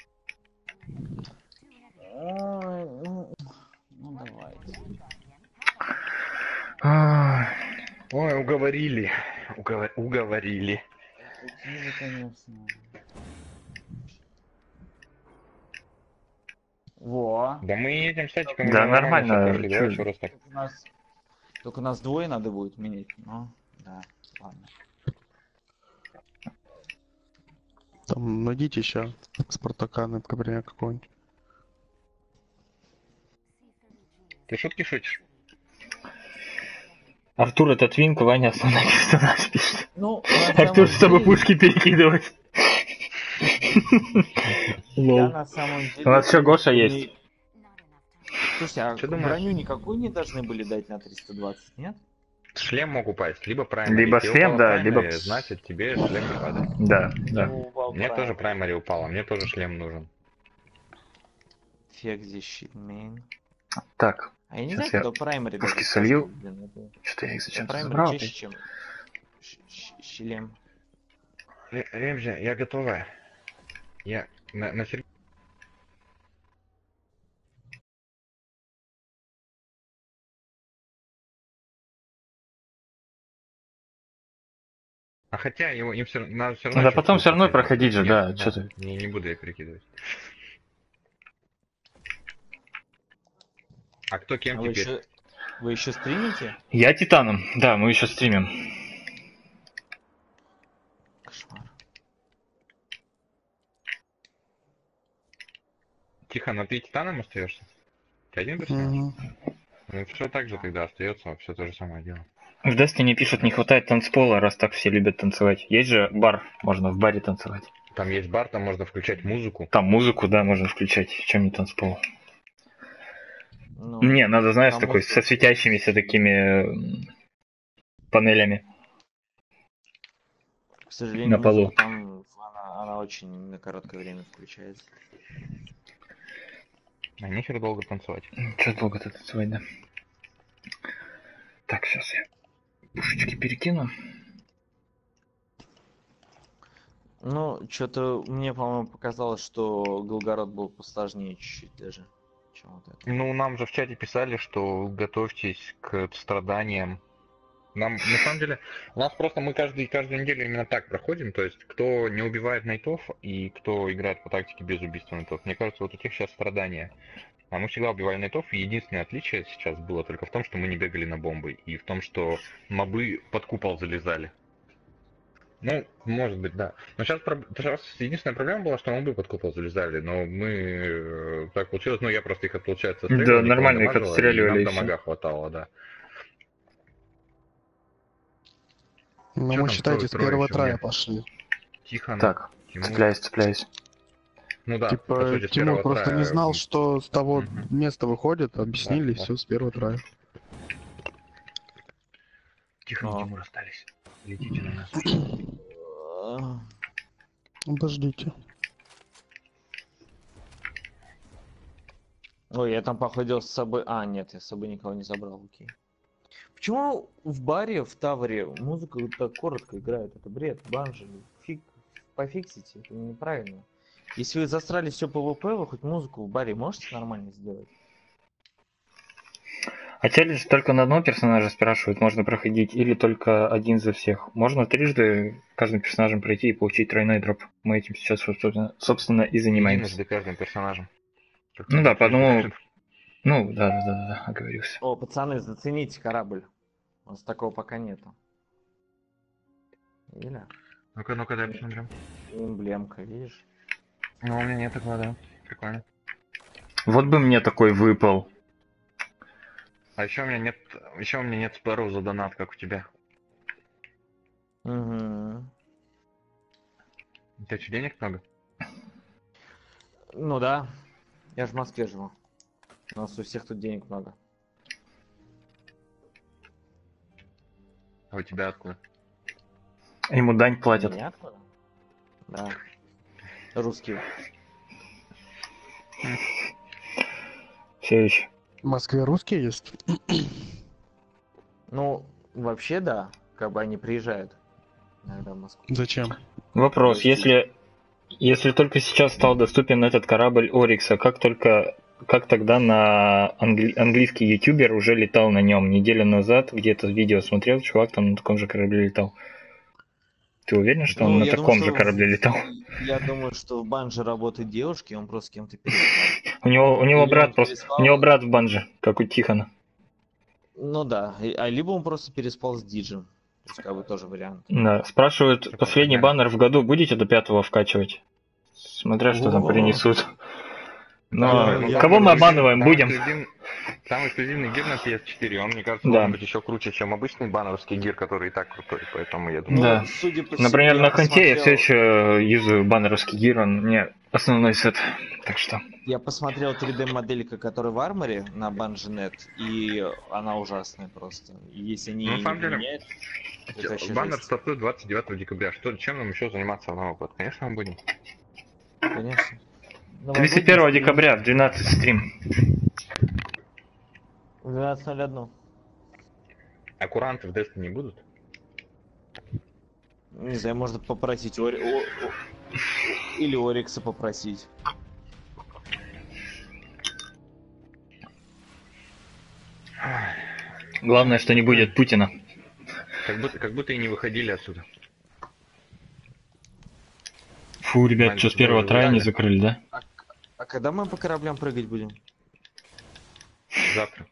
S1: Ой, ну, ну давайте.
S2: Ой, уговорили. Угова- Уговорили.
S1: Какие вы, конечно. Во.
S2: Да мы едем статиком.
S3: Да,
S2: уже
S3: нормально,
S2: всё прошли. Давай
S3: чё-
S2: еще раз так.
S1: Только нас... Только нас двое надо будет менять. Ну, да, ладно.
S4: Там найдите еще Спартака, например, какой-нибудь.
S2: Ты шутки шутишь?
S3: Артур, это твинк, Ваня основной персонаж пишет.
S1: Ну, на
S3: Артур,
S1: самом
S3: чтобы
S1: деле-
S3: пушки перекидывать.
S1: Я
S3: Лол.
S1: на самом деле...
S3: У нас ещё Гоша
S1: умею-
S3: есть.
S1: Слушай, а
S2: Что думаешь?
S1: броню никакую не должны были дать на триста двадцать, нет?
S2: Шлем мог упасть, либо праймари.
S3: Либо
S2: Если
S3: шлем,
S2: упал
S3: да,
S2: праймари,
S3: либо-
S2: значит тебе шлем не падает.
S3: Да, да.
S1: Ну, упал
S2: Мне
S1: прайм.
S2: тоже праймари упало, мне тоже шлем нужен.
S1: Фиг здесь щитмейн.
S3: Так,
S1: А я не
S3: Сейчас
S1: знаю,
S3: я
S1: кто праймари
S3: пушки
S1: даже
S3: солью.
S1: таскает, блин, это-
S3: что-то я их зачем-то
S1: Праймари
S3: забрал.
S1: чаще, чем щ- щ- щелем.
S2: Ремзи, я готова. Я на, на Сергея А хотя его им все, надо все равно...
S3: Да
S2: ещё
S3: потом все равно
S2: проходить.
S3: проходить же,
S2: Нет,
S3: да, что ты.
S2: Не, не буду я перекидывать. А кто
S1: А
S2: кем
S1: вы
S2: теперь?
S1: еще, вы еще стримите?
S3: Я Титаном, да, мы еще стримим.
S1: Кошмар.
S2: Тихо, но ты Титаном остаешься? Ты один персонаж?
S4: Мгм.
S2: Ну все так же тогда остается, все то же самое дело.
S3: В Destiny пишут, не хватает танцпола, раз так все любят танцевать. Есть же бар, можно в баре танцевать.
S2: Там есть бар, там можно включать музыку.
S3: Там музыку, да, можно включать, чем не танцпол.
S1: Ну,
S3: Не, надо, знаешь,
S1: там
S3: такой,
S1: музыка-
S3: со светящимися такими м, панелями.
S1: К сожалению,
S3: на полу.
S1: музыка там она, она очень на короткое время включается.
S2: А нехер долго танцевать.
S3: Че долго-то танцевать, да? Так, сейчас я пушечки перекину.
S1: Ну, что-то мне, по-моему, показалось, что Голгород был посложнее чуть-чуть даже, чем вот это.
S2: Ну, нам же в чате писали, что готовьтесь к страданиям. Нам, на самом деле, у нас просто мы каждый, каждую неделю именно так проходим, то есть кто не убивает найтов и кто играет по тактике без убийства найтов. Мне кажется, вот у тех сейчас страдания. А мы всегда убивали найтов, и единственное отличие сейчас было только в том, что мы не бегали на бомбы, и в том, что мобы под купол залезали. Ну, может быть, да. Но сейчас, сейчас единственная проблема была, что мобы под купол залезали, но мы э, так получилось, ну я просто их, получается,
S3: Да,
S2: отстреливал, никого
S3: нормально
S2: не
S3: их
S2: дамажила, и
S3: отстреливали,
S2: нам
S3: и
S2: дамага хватало, да.
S4: Ну,
S2: Чё
S4: мы,
S2: там
S4: считайте,
S2: строят,
S4: с первого
S2: строишь,
S4: трая
S2: где?
S4: пошли.
S2: Тихо,
S3: Так,
S2: Тимур.
S3: цепляюсь, цепляюсь.
S2: Ну да, по
S4: Типа,
S2: сути, с
S4: Тимур
S2: первого
S4: просто
S2: трая.
S4: не знал,
S2: м,
S4: что с того
S2: Мгм.
S4: места выходит, объяснили, и
S2: Да, да.
S4: все, с первого трая.
S2: Тихо,
S1: А.
S2: Тимур, остались. Летите на нас.
S1: А,
S4: Подождите.
S1: Ой, я там походил с собой. А, нет, я с собой никого не забрал, окей. Почему в баре, в Тавре музыка так коротко играет? Это бред, банжи. Фиг, пофиксите, это неправильно. Если вы засрали все ПВП, вы хоть музыку в баре можете нормально сделать?
S3: А челлендж только на одного персонажа спрашивают, можно проходить, или только один за всех? Можно трижды каждым персонажем пройти и получить тройной дроп. Мы этим сейчас, собственно, собственно и занимаемся.
S2: Единожды каждым персонажем. Как
S3: Ну да, по
S2: трижды
S3: одному...
S2: каждым.
S3: Ну, да, да, да, да, да, оговорился.
S1: О, пацаны, зацените корабль. У нас такого пока нету. Или?
S2: Ну-ка, ну-ка, дай посмотрим.
S1: Эмблемка, видишь?
S2: Ну, у меня нет такого, да. Прикольно.
S3: Вот бы мне такой выпал.
S2: А еще у меня нет, еще у меня нет спаров за донат, как у тебя.
S1: Угу.
S2: У тебя что, денег много?
S1: Ну да, я же в Москве живу. У нас у всех тут денег много.
S2: А у тебя откуда?
S3: Ему дань платят.
S1: Меня откуда? Да. Русские.
S3: Все еще.
S4: В Москве русские есть?
S1: Ну, вообще да. Как бы они приезжают иногда в Москву.
S4: Зачем?
S3: Вопрос,
S1: То есть-
S3: если, если только сейчас стал доступен этот корабль Орикса, как только как тогда на англи- английский ютубер уже летал на нем неделю назад, где-то видео смотрел, чувак там на таком же корабле летал. Ты уверен, что он
S1: Ну,
S3: на
S1: я
S3: таком
S1: думаю,
S3: же
S1: что
S3: корабле
S1: в-
S3: летал?
S1: Я думаю, что в банже работают девушки, он просто с кем-то переспал.
S3: У него, у него
S1: Или
S3: брат
S1: он
S3: просто,
S1: переспал-
S3: у него брат в банже, как у Тихона.
S1: Ну да, и- а либо он просто переспал с Диджем. То есть, как бы тоже вариант.
S3: Да, спрашивают,
S2: Что,
S3: последний
S2: погнали?
S3: баннер в году будете до пятого вкачивать? Смотря что там
S1: О.
S3: принесут. Но
S1: Давай, ну, я
S3: кого мы
S2: самый
S3: обманываем
S2: эксклюзивный-
S3: будем?
S2: Самый эксклюзивный, самый эксклюзивный гир на пи эс четыре, он, мне кажется,
S3: Да.
S2: должен быть еще круче, чем обычный баннерский гир, который и так крутой, поэтому я думаю...
S1: Ну,
S3: Да.
S1: судя по всему,
S3: Например,
S1: я
S3: на ханте я все
S1: посмотрел-
S3: еще юзаю баннеровский гир, он мне основной сет. Так что.
S1: Я посмотрел три дэ-моделька, которая в арморе на Банжинет, и она ужасная просто. И если они
S2: Ну, на
S1: её
S2: самом
S1: не
S2: деле,
S1: меняют, это вообще
S2: Баннер
S1: жесть.
S2: стартует двадцать девятого декабря. Что, чем нам еще заниматься в Новый год? Конечно, мы будем.
S1: Конечно.
S3: тридцать первого
S1: Новогодний
S3: декабря в двенадцать стрим.
S1: стрим в двенадцать ноль один.
S2: А куранты в Destiny будут?
S1: Не знаю, можно попросить Ори... О- О- или Орикса попросить.
S3: Главное, что не будет Путина.
S2: Как будто, как будто и не выходили отсюда.
S3: Фу, ребят, что с первого трая не закрыли, да?
S1: А, а когда мы по кораблям прыгать будем?
S2: Завтра.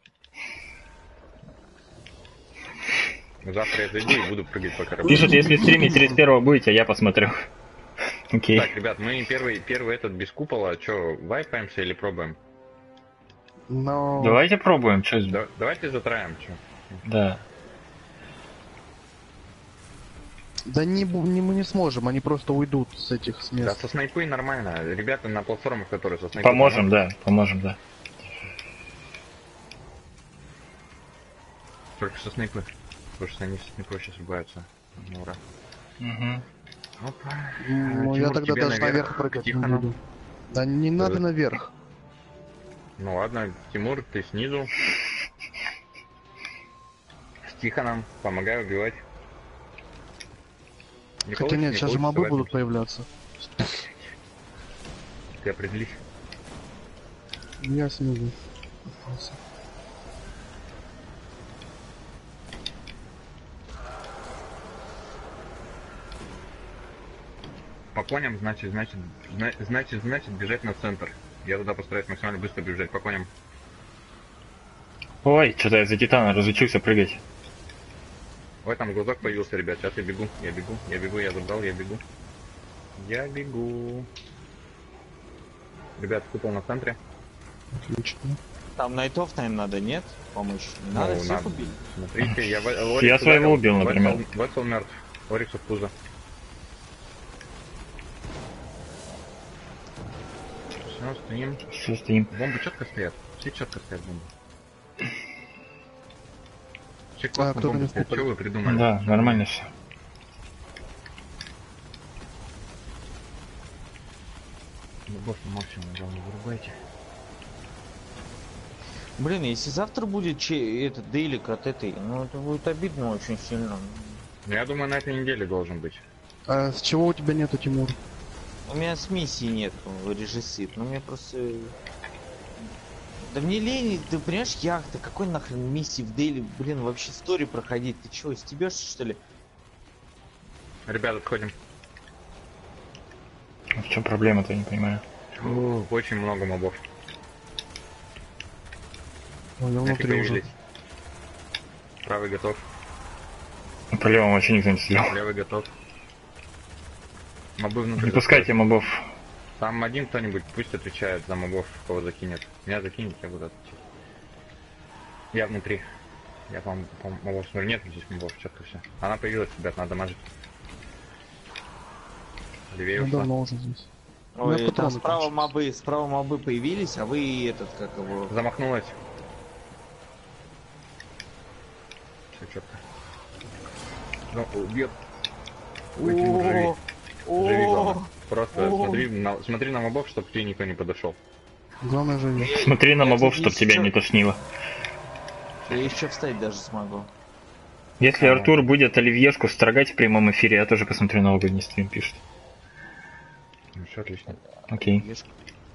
S2: Завтра я зайду и буду прыгать по кораблю.
S3: Пишут, если стримить тридцать первого будете, я посмотрю. Окей.
S2: Так, ребят, мы первый, первый этот без купола, что, вайпаемся или пробуем?
S4: Но...
S3: Давайте пробуем, что
S2: Да, давайте затраем, что.
S3: Да.
S4: Да не, бу- не, мы не сможем, они просто уйдут с этих с
S2: Да,
S4: мест.
S2: со снайпой нормально. Ребята на платформах, которые со снайпой.
S3: Поможем, да, поможем, да.
S2: Только со снайпы. Потому что они со снайпой сейчас ругаются. Ну, ура.
S3: Угу.
S2: Опа.
S4: Ну,
S2: Тимур,
S4: я тогда
S2: тебе
S4: даже наверх прыгать не
S2: Тихону.
S4: буду. Да не надо наверх.
S2: Ну ладно, Тимур, ты снизу. С Тихоном помогай убивать. Не
S4: Хотя
S2: получится,
S4: нет,
S2: не
S4: сейчас же
S2: получится,
S4: мобы будут
S2: вайпаемся.
S4: появляться.
S2: Ты определись.
S4: Я снизу.
S2: По коням, значит, значит, зна- значит, значит, бежать на центр. Я туда постараюсь максимально быстро бежать по коням.
S3: Ой, что-то я за Титана разучился прыгать.
S2: Ой, там глазок появился, ребят. Сейчас я бегу, я бегу, я бегу, я забрал, я бегу. Я бегу. Ребят, купол на центре.
S4: Отлично.
S1: Там найтов, наверное, надо, нет? Помощь. Не
S2: Ну,
S1: надо, всех
S2: надо.
S1: убили.
S2: Смотрите, я, в-
S3: Я
S2: Орикс
S3: своего
S2: ударил.
S3: убил, например.
S2: Вексел, Вексел мертв. Орикс в пузо. Все, стоим.
S3: Все, стоим.
S2: Бомбы четко стоят. Все четко стоят бомбы. Все
S4: А,
S2: классно
S4: кто-то
S2: бомбы
S4: не
S2: стоят.
S4: вкупали.
S2: Что вы придумали?
S3: Да, нормально все.
S2: Любовь на максимум, главное, вырубайте.
S1: Блин, если завтра будет че этот дейлик от этой, ну это будет обидно очень сильно.
S2: Ну, я думаю, на этой неделе должен быть.
S4: А с чего у тебя нету, Тимур?
S1: У меня с миссии нет, режиссит. Ну мне просто. Да мне лень, ты понимаешь, яхта, какой нахрен миссии в Дейли, блин, вообще стори проходить, ты чего, стебешься что ли?
S2: Ребят, отходим.
S3: А в чем проблема-то, я не понимаю.
S2: Ух, очень много мобов.
S4: Ой, я
S2: Нафиг
S4: внутри уже.
S2: появились. Правый готов,
S3: По левому вообще никто не стрелял.
S2: левый готов. Мобы внутри.
S3: Не пускайте мобов.
S2: Там один кто-нибудь пусть отвечает за мобов, кого закинет. Меня закинет, я буду отвечать. Я внутри. Я по, по мобов смотрю. Нет здесь мобов, четко все. Она появилась, ребят, надо мажить. Левее
S4: Я
S2: ушла.
S4: давно уже здесь. У меня
S1: Ой, там
S4: патроны
S1: справа
S4: кончились.
S1: мобы, справа мобы появились, а вы этот, как его...
S2: Замахнулась. Все четко. Ну, убьет. Ой, Тимур, живи.
S1: О,
S2: Живи,
S1: о,
S2: главное. Просто
S1: О.
S2: смотри на, смотри на мобов, чтобы к тебе никто не подошел.
S4: Главное живи.
S3: Смотри на
S1: я
S3: мобов,
S1: тут
S3: чтоб тебя
S1: еще-
S3: не тошнило.
S1: Я еще встать даже смогу.
S3: Если
S2: А.
S3: Артур будет оливьешку строгать в прямом эфире, я тоже посмотрю новогодний стрим, пишет.
S2: Ну, все отлично.
S3: Окей.
S1: Видишь?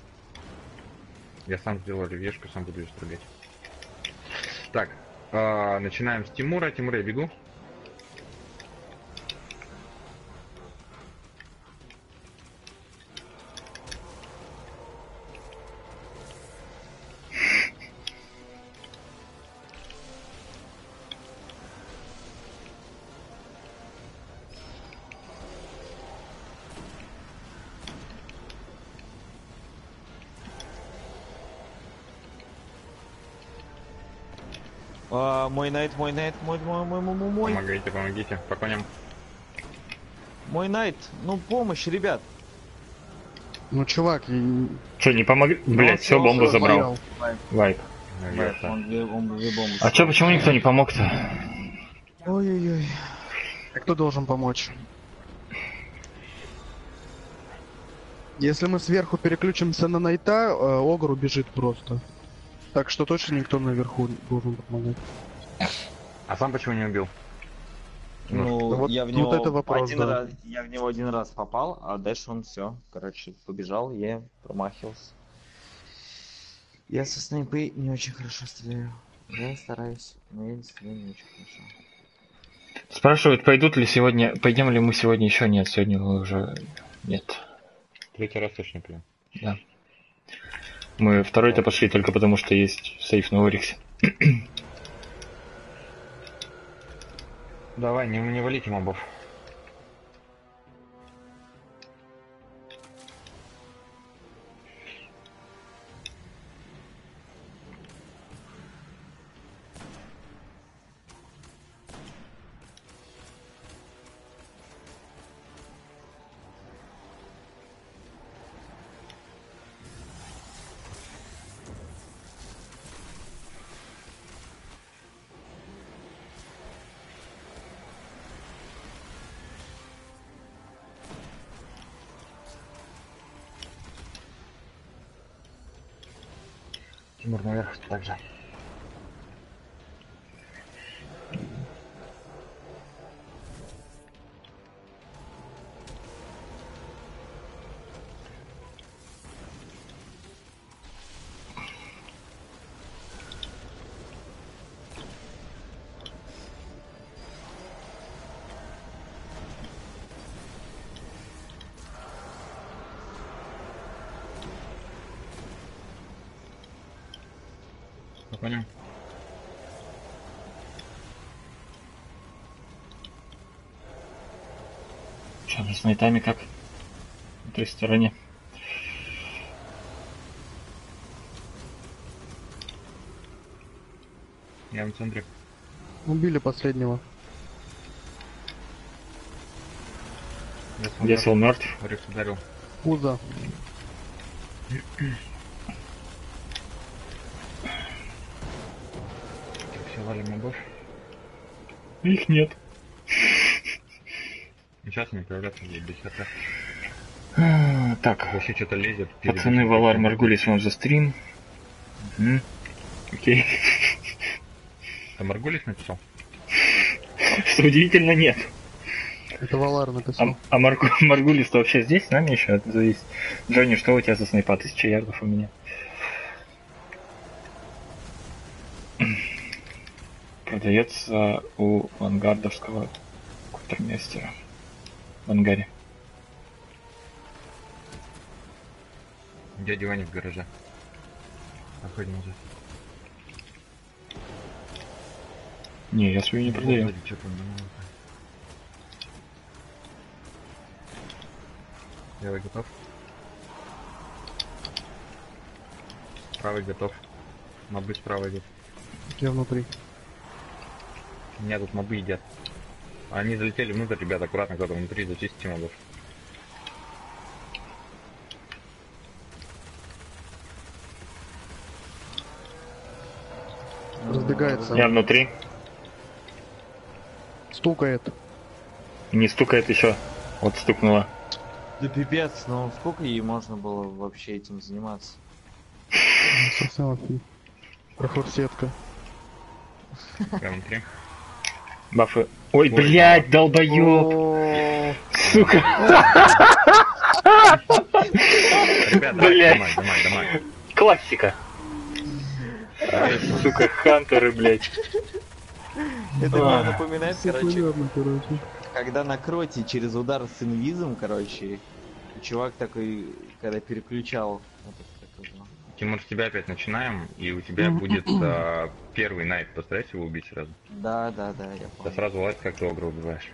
S2: Я сам сделал оливьешку, сам буду ее строгать. Так, а, начинаем с Тимура. Тимур, я бегу.
S1: А, мой найт, мой найт, мой, мой, мой, мой, мой, мой,
S2: Помогите, помогите. По коням.
S1: мой найт. Ну, помощь, ребят.
S4: Ну, чувак, я...
S3: Че, не помогли? Блять, все,
S1: всё,
S3: бомбу
S1: всё,
S3: забрал.
S4: понял.
S3: Вайп.
S2: Наверное.
S1: Он две, он две бомбы.
S3: А че, почему никто не помог-то?
S1: Ой-ой-ой.
S4: Кто должен помочь? Если мы сверху переключимся на найта, э, Огр убежит просто. Так что точно никто наверху не должен помогать.
S2: А сам почему не убил?
S1: Ну,
S4: вот-
S1: я в
S4: вот
S1: него
S4: это вопрос,
S1: один
S4: да.
S1: раз, я в него один раз попал, а дальше он все, короче, побежал, я промахивался. Я со снайпы не очень хорошо стреляю. Я стараюсь, но я не стреляю не очень хорошо.
S3: Спрашивают, пойдут ли сегодня, пойдем ли мы сегодня еще? Нет, сегодня мы уже нет.
S2: Третий раз точно пьем.
S3: Да. Мы второй-то пошли только потому, что есть сейф на Ориксе.
S2: Давай, не, не валите мобов. Тимур наверх также. Понял.
S3: Что, с найтами как? На той стороне.
S2: Я в центре.
S4: Убили последнего.
S3: Весел мертв.
S2: Орикс ударил.
S4: Пузо.
S2: Все, валим мобов.
S3: Их нет.
S2: Сейчас они появляться будут без хата.
S3: А, так,
S2: Вообще что-то лезет.
S3: пацаны, Валар Маргулис вам за стрим. Угу. Окей.
S2: А Маргулис написал?
S3: Что удивительно, нет.
S4: Это Валар написал.
S3: А, а Маргу, Маргулис-то вообще здесь с нами еще зависит. Джонни, что у тебя за снайпа? Тысяча ярдов у меня. Продается у вангардовского кутермейстера в ангаре.
S2: Дядя Ваня в гараже. Проходим назад.
S3: Не, я свою не продаю.
S2: Вроде что-то много. Левый готов. Правый готов. Мобы справа идут.
S4: Я внутри.
S2: Меня тут мобы едят. Они залетели внутрь, ребята, аккуратно, кто-то внутри, зачистите мобов.
S4: Разбегается.
S3: Я внутри.
S4: Стукает.
S3: Не стукает еще. Вот стукнуло.
S1: Да пипец, ну сколько ей можно было вообще этим заниматься?
S4: Совсем офиг. Проход сетка.
S2: Я внутри.
S3: Бафы. Ой,
S2: Ой,
S3: блядь, долбоёб.
S1: О,
S3: Сука.
S2: Ребят,
S3: Блядь.
S2: домой, домой, домой.
S3: Классика. Ай, сука, хантеры, блядь.
S1: Это мне напоминает, короче,
S4: Популярно, короче.
S1: когда на кроте через удар с инвизом, короче, чувак такой, когда переключал, вот это как его.
S2: Тимур, с тебя опять начинаем, и у тебя будет а, первый найт. Постарайся его убить сразу.
S1: Да, да, да, я
S2: Да
S1: понял.
S2: сразу лайк, как ты огра убиваешь.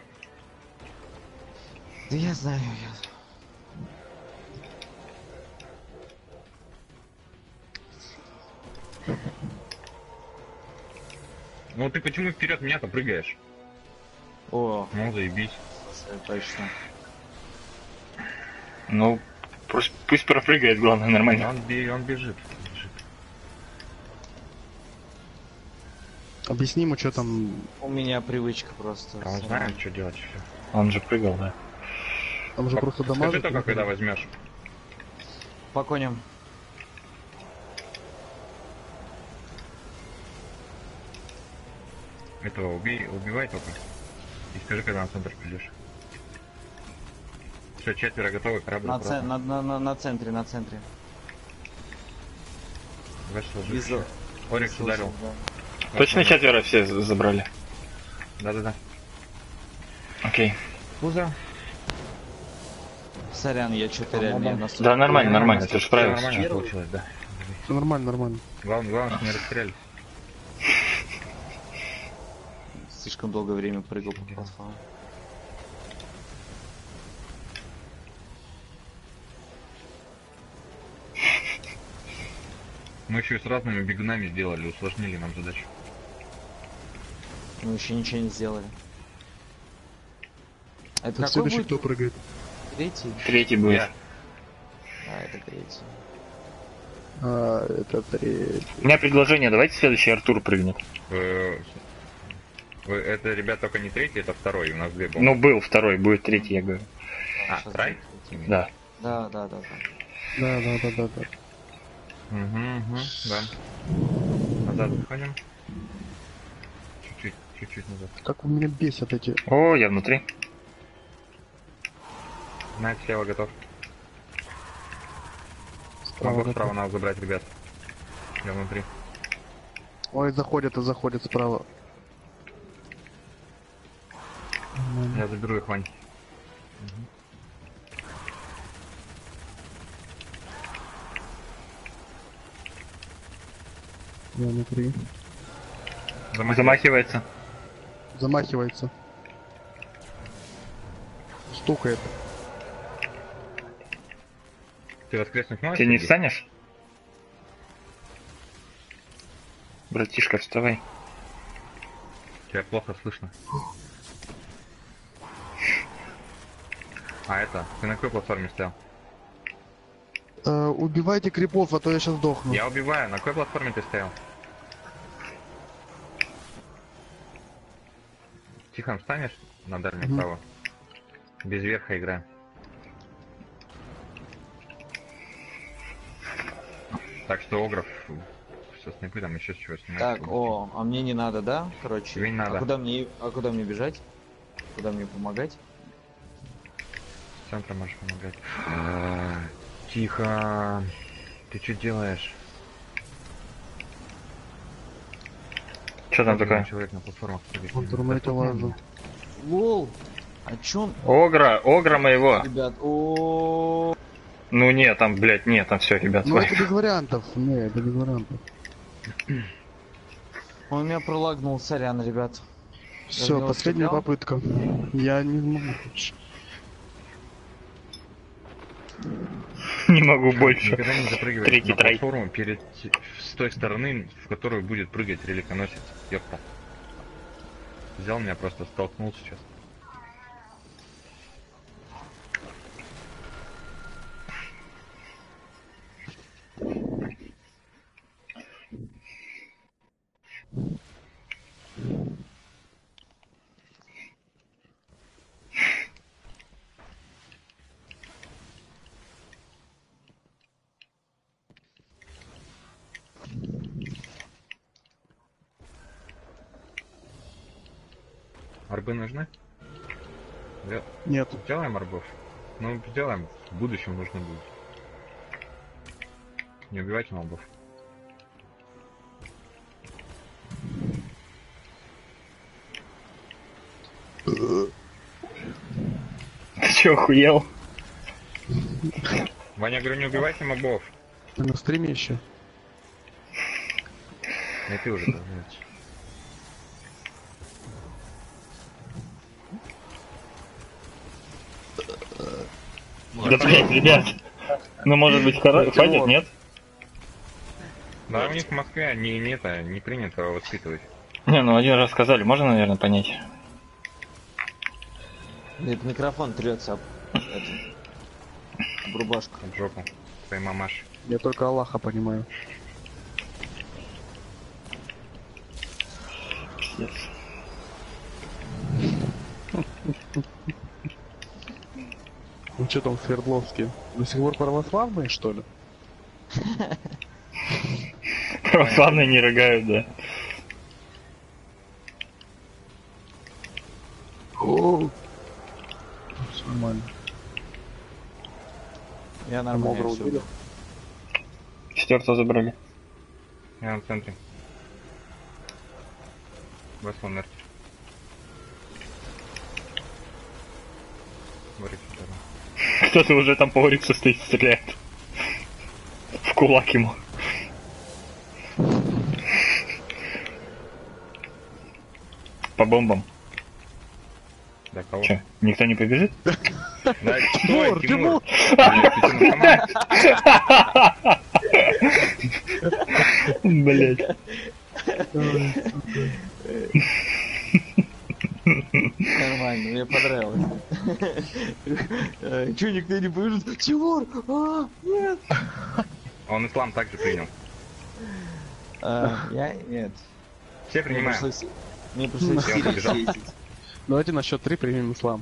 S1: Да я знаю, я...
S2: Ну ты почему вперед меня-то прыгаешь?
S1: О,
S2: Ну заебись.
S1: слушай, точно.
S3: Ну, пусть, пусть пропрыгает, главное, нормально.
S2: Он, би- он бежит. бежит.
S4: Объясни ему, что там.
S1: У меня привычка просто.
S2: А он знает, что делать все.
S3: Он же прыгал, да.
S4: Там же просто
S2: Скажи
S4: дамажит.
S2: только, когда возьмешь.
S1: По коням.
S2: Этого убей, убивай только. И скажи, когда на центр придешь. Все, четверо готовы, корабль
S1: На,
S2: аккуратно.
S1: цен- на, на, на, на центре, на центре.
S2: Давай сложи.
S1: Визу.
S2: Орикс ударил.
S1: Да.
S3: Точно четверо все з- забрали?
S2: Да-да-да.
S3: Окей.
S2: Пузо.
S1: Сорян, я что-то реально я настолько-
S3: Да, нормально, нормально, ты
S2: Всё
S3: же справился.
S2: нормально получилось, да.
S4: Всё нормально, нормально.
S2: Главное, главное, что не растерялись.
S1: Слишком долгое время прыгал по платформе.
S2: Мы еще и с разными бегунами сделали, усложнили нам задачу.
S1: Мы еще ничего не сделали. Это
S4: Так
S1: какой
S4: следующий
S1: будет?
S4: кто прыгает?
S1: Третий?
S3: Третий будет.
S2: Я.
S1: А, это третий.
S4: А, это третий.
S3: У меня предложение, давайте следующий Артур прыгнет.
S2: Э, вы- Это, ребят, только не третий, это второй, у нас две бомбы.
S3: Ну, был второй, будет третий, я говорю.
S2: А,
S1: Сейчас
S2: трай?
S1: будет третий.
S3: Да.
S1: Да, да, да, да.
S4: Да, да, да, да, да.
S2: Угу, угу, да. Назад выходим. Чуть-чуть, чуть-чуть назад.
S4: Как вы меня бесят эти.
S3: О, я внутри.
S2: Найт слева готов.
S4: Справа
S2: Могу
S4: готов.
S2: справа надо забрать, ребят. Я внутри.
S4: Ой, заходят и заходят справа. Нормально.
S2: Я заберу их, Вань.
S4: Я внутри.
S2: Замахивай.
S3: Замахивается.
S4: Замахивается. Стукает.
S2: Ты воскреснуть можешь?
S3: Ты не
S2: Сергей?
S3: встанешь? Братишка, вставай.
S2: Тебя плохо слышно. А это, ты на какой платформе стоял?
S4: Э, убивайте крипов, а то я сейчас сдохну.
S2: Я убиваю, на какой платформе ты стоял? Тихо встанешь на дальнем
S4: Мгм.
S2: право. Без верха играем. Так что Огров со снайпы там еще с чего снимать.
S1: Так, о, а мне не надо, да? Короче.
S2: Тебе не надо.
S1: А куда мне, а куда мне бежать? Куда мне помогать?
S2: С центра можешь помогать. Тихо. Ты что делаешь?
S3: Что там
S2: Один
S3: такое?
S2: Человек на платформах сидит.
S4: В интернете лазу.
S1: Лол. О чем?
S3: Огра, огра моего.
S1: Ребят, о.
S3: Ну нет, там, блядь, нет, там все, ребят.
S4: Ну
S3: лайк.
S4: это без вариантов. Не, это без вариантов.
S1: Он меня пролагнул, сорян, ребят.
S4: Все,
S1: него
S4: последняя
S1: стрелял?
S4: попытка. Я не могу больше.
S3: Не могу больше.
S2: Никогда не запрыгивай
S3: Третий
S2: на
S3: трай.
S2: платформу перед с той стороны, в которую будет прыгать реликоносец. Ёпта. Взял меня, просто столкнул сейчас. Арбы нужны? Да.
S4: Нет.
S2: Сделаем арбов? Ну, сделаем. В будущем нужно будет. Не убивайте мобов.
S3: Ты че, охуел?
S2: Ваня, говорю, не убивайте мобов.
S4: Ты на стриме еще?
S2: И ты уже появляешься.
S3: Да, блядь, ребят. Ну, может быть, хоро- хватит, нет?
S2: Да, у них в Москве не, не, это, не принято воспитывать.
S3: Не, ну один раз сказали, можно, наверное, понять.
S1: Нет, микрофон трется об, это, об рубашку.
S2: В жопу. Твоей мамаши.
S4: Я только Аллаха понимаю.
S3: Пиздец.
S4: Ну что там, Свердловский? До сих пор православные, что ли?
S3: Православные не рыгают, да.
S4: О, всё нормально.
S1: Я
S4: Там
S1: нормально
S4: Огра
S1: всё.
S4: увидел?
S3: Четвертого забрали.
S2: Я на центре. Весло мертв. Говорите, второй.
S3: Кто-то уже там по Ориксу стоит, стреляет. В кулак ему. По бомбам.
S2: Да, кого?
S3: Че, никто не побежит?
S2: Да,
S4: Тимур,
S2: стой,
S4: Тимур!
S2: Блядь, ты на команде.
S3: Блять.
S1: Нормально, мне понравилось. Че, никто не побежит? Тимур! А, нет!
S2: Он ислам также принял.
S1: А, я нет.
S2: Все
S1: Мне
S2: принимаем.
S1: пришлось, мне пришлось
S2: Я побежал.
S1: съездить.
S4: Давайте на счет три примем ислам.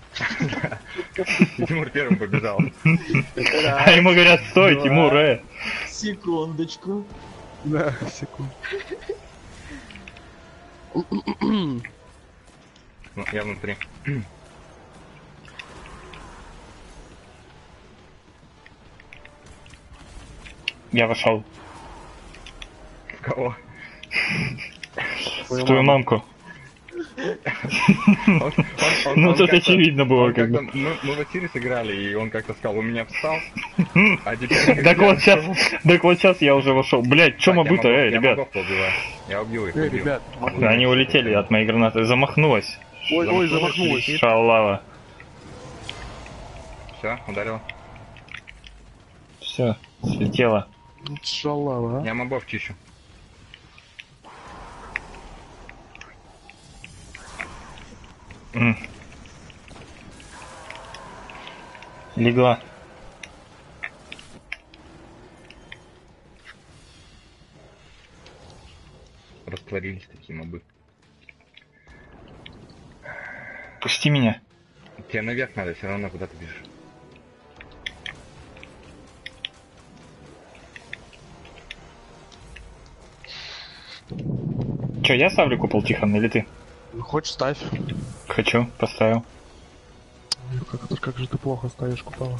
S2: Тимур первым побежал.
S3: А ему говорят, стой,
S1: Два.
S3: Тимур, э.
S1: Секундочку.
S4: Да, секунду.
S2: Ну, я внутри.
S3: Я вошел.
S2: Кого?
S3: В твою мамку.
S2: Он- он- он-
S3: Ну
S2: он
S3: тут
S2: как-то-
S3: очевидно было,
S2: он
S3: как
S2: как-то-
S3: бы.
S2: Мы мы в Атире сыграли, и он как-то сказал, у меня встал, а теперь...
S3: Так вот сейчас, так вот сейчас я уже вошел. Блять, чё
S2: Так, я
S3: могу-то,
S2: могу-
S3: э,
S2: я
S3: ребят?
S2: могу поубивать. Я убью их,
S4: Эй,
S2: убью.
S4: ребят,
S3: Да, они улетели от моей гранаты. Замахнулась.
S4: ой, ой, замахнулась.
S3: Шалава.
S2: Все, ударил.
S3: Все, слетела.
S4: Шалава, а?
S2: Я мобов чищу.
S3: М. Легла.
S2: Растворились такие мобы.
S3: Пусти меня.
S2: Тебе наверх надо, все равно куда ты бежишь.
S3: Че, я ставлю купол, Тихон, или ты?
S4: Ну, хоть ставь.
S3: Хочу, поставил.
S4: Как, это- как же ты плохо ставишь купола.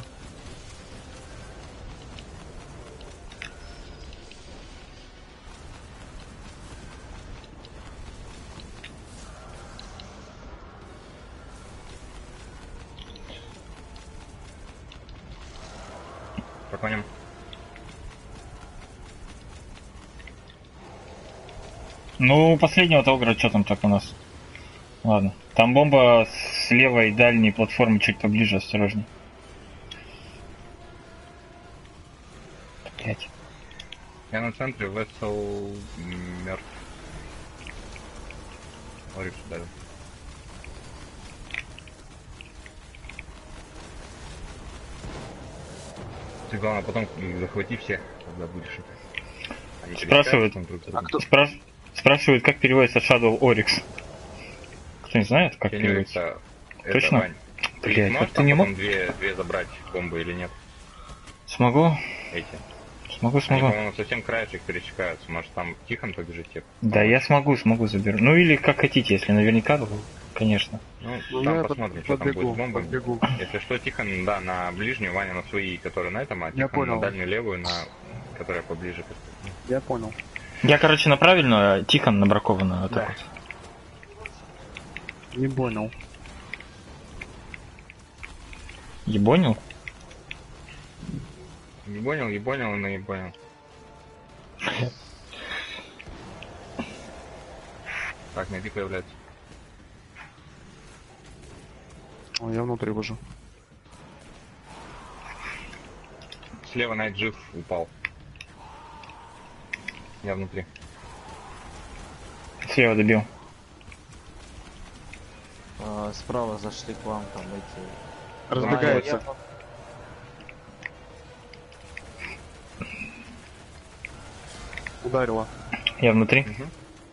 S2: По коням.
S3: Ну, у последнего-то огра, что там так у нас? Ладно. Там бомба с левой дальней платформы чуть поближе, осторожней. Блять.
S2: Я на центре, Вессел мертв. Орикс ударил. Ты главное потом захвати всех, когда будешь это. Они
S3: Спрашивают.
S2: пересекаются друг с другом.
S4: А кто?
S3: Спраш- Спрашивают, как переводится Shadow Oryx. Кто-нибудь знает, как
S2: Я не
S3: переводится?
S2: это, это,
S3: Точно?
S2: Вань. Ты
S3: Блядь,
S2: сможешь
S3: так ты
S2: там
S3: не
S2: потом
S3: мог?
S2: две, две забрать бомбы или нет?
S3: Смогу?
S2: Эти.
S3: Смогу,
S2: Они,
S3: смогу.
S2: по-моему, совсем краешек пересекаются. Может, там Тихон побежит тебе?
S3: Да, я смогу, смогу заберу. Ну или как хотите, если наверняка, то, конечно.
S2: Ну,
S4: Ну,
S2: там
S4: я
S2: посмотрим,
S4: под-
S2: что там будет
S4: подбегу,
S2: с бомбами.
S4: подбегу.
S2: Если что, Тихон, да, на ближнюю, Ваня на свои, которые на этом, а
S4: Я
S2: Тихон
S4: понял.
S2: на дальнюю левую, на которая поближе.
S4: Я понял.
S3: Я, короче, на правильную, а Тихон на бракованную. Вот так
S2: Да.
S3: вот.
S4: Не понял.
S3: Ебонил?
S2: Не понял, не понял, но не понял. Так, найди появляется.
S4: О, я внутри вожу.
S2: Слева Найт жив упал. Я внутри.
S3: Слева добил.
S1: А, справа зашли к вам там эти...
S4: Разбегается.
S1: А,
S4: Ударила.
S3: Я внутри.
S2: Угу.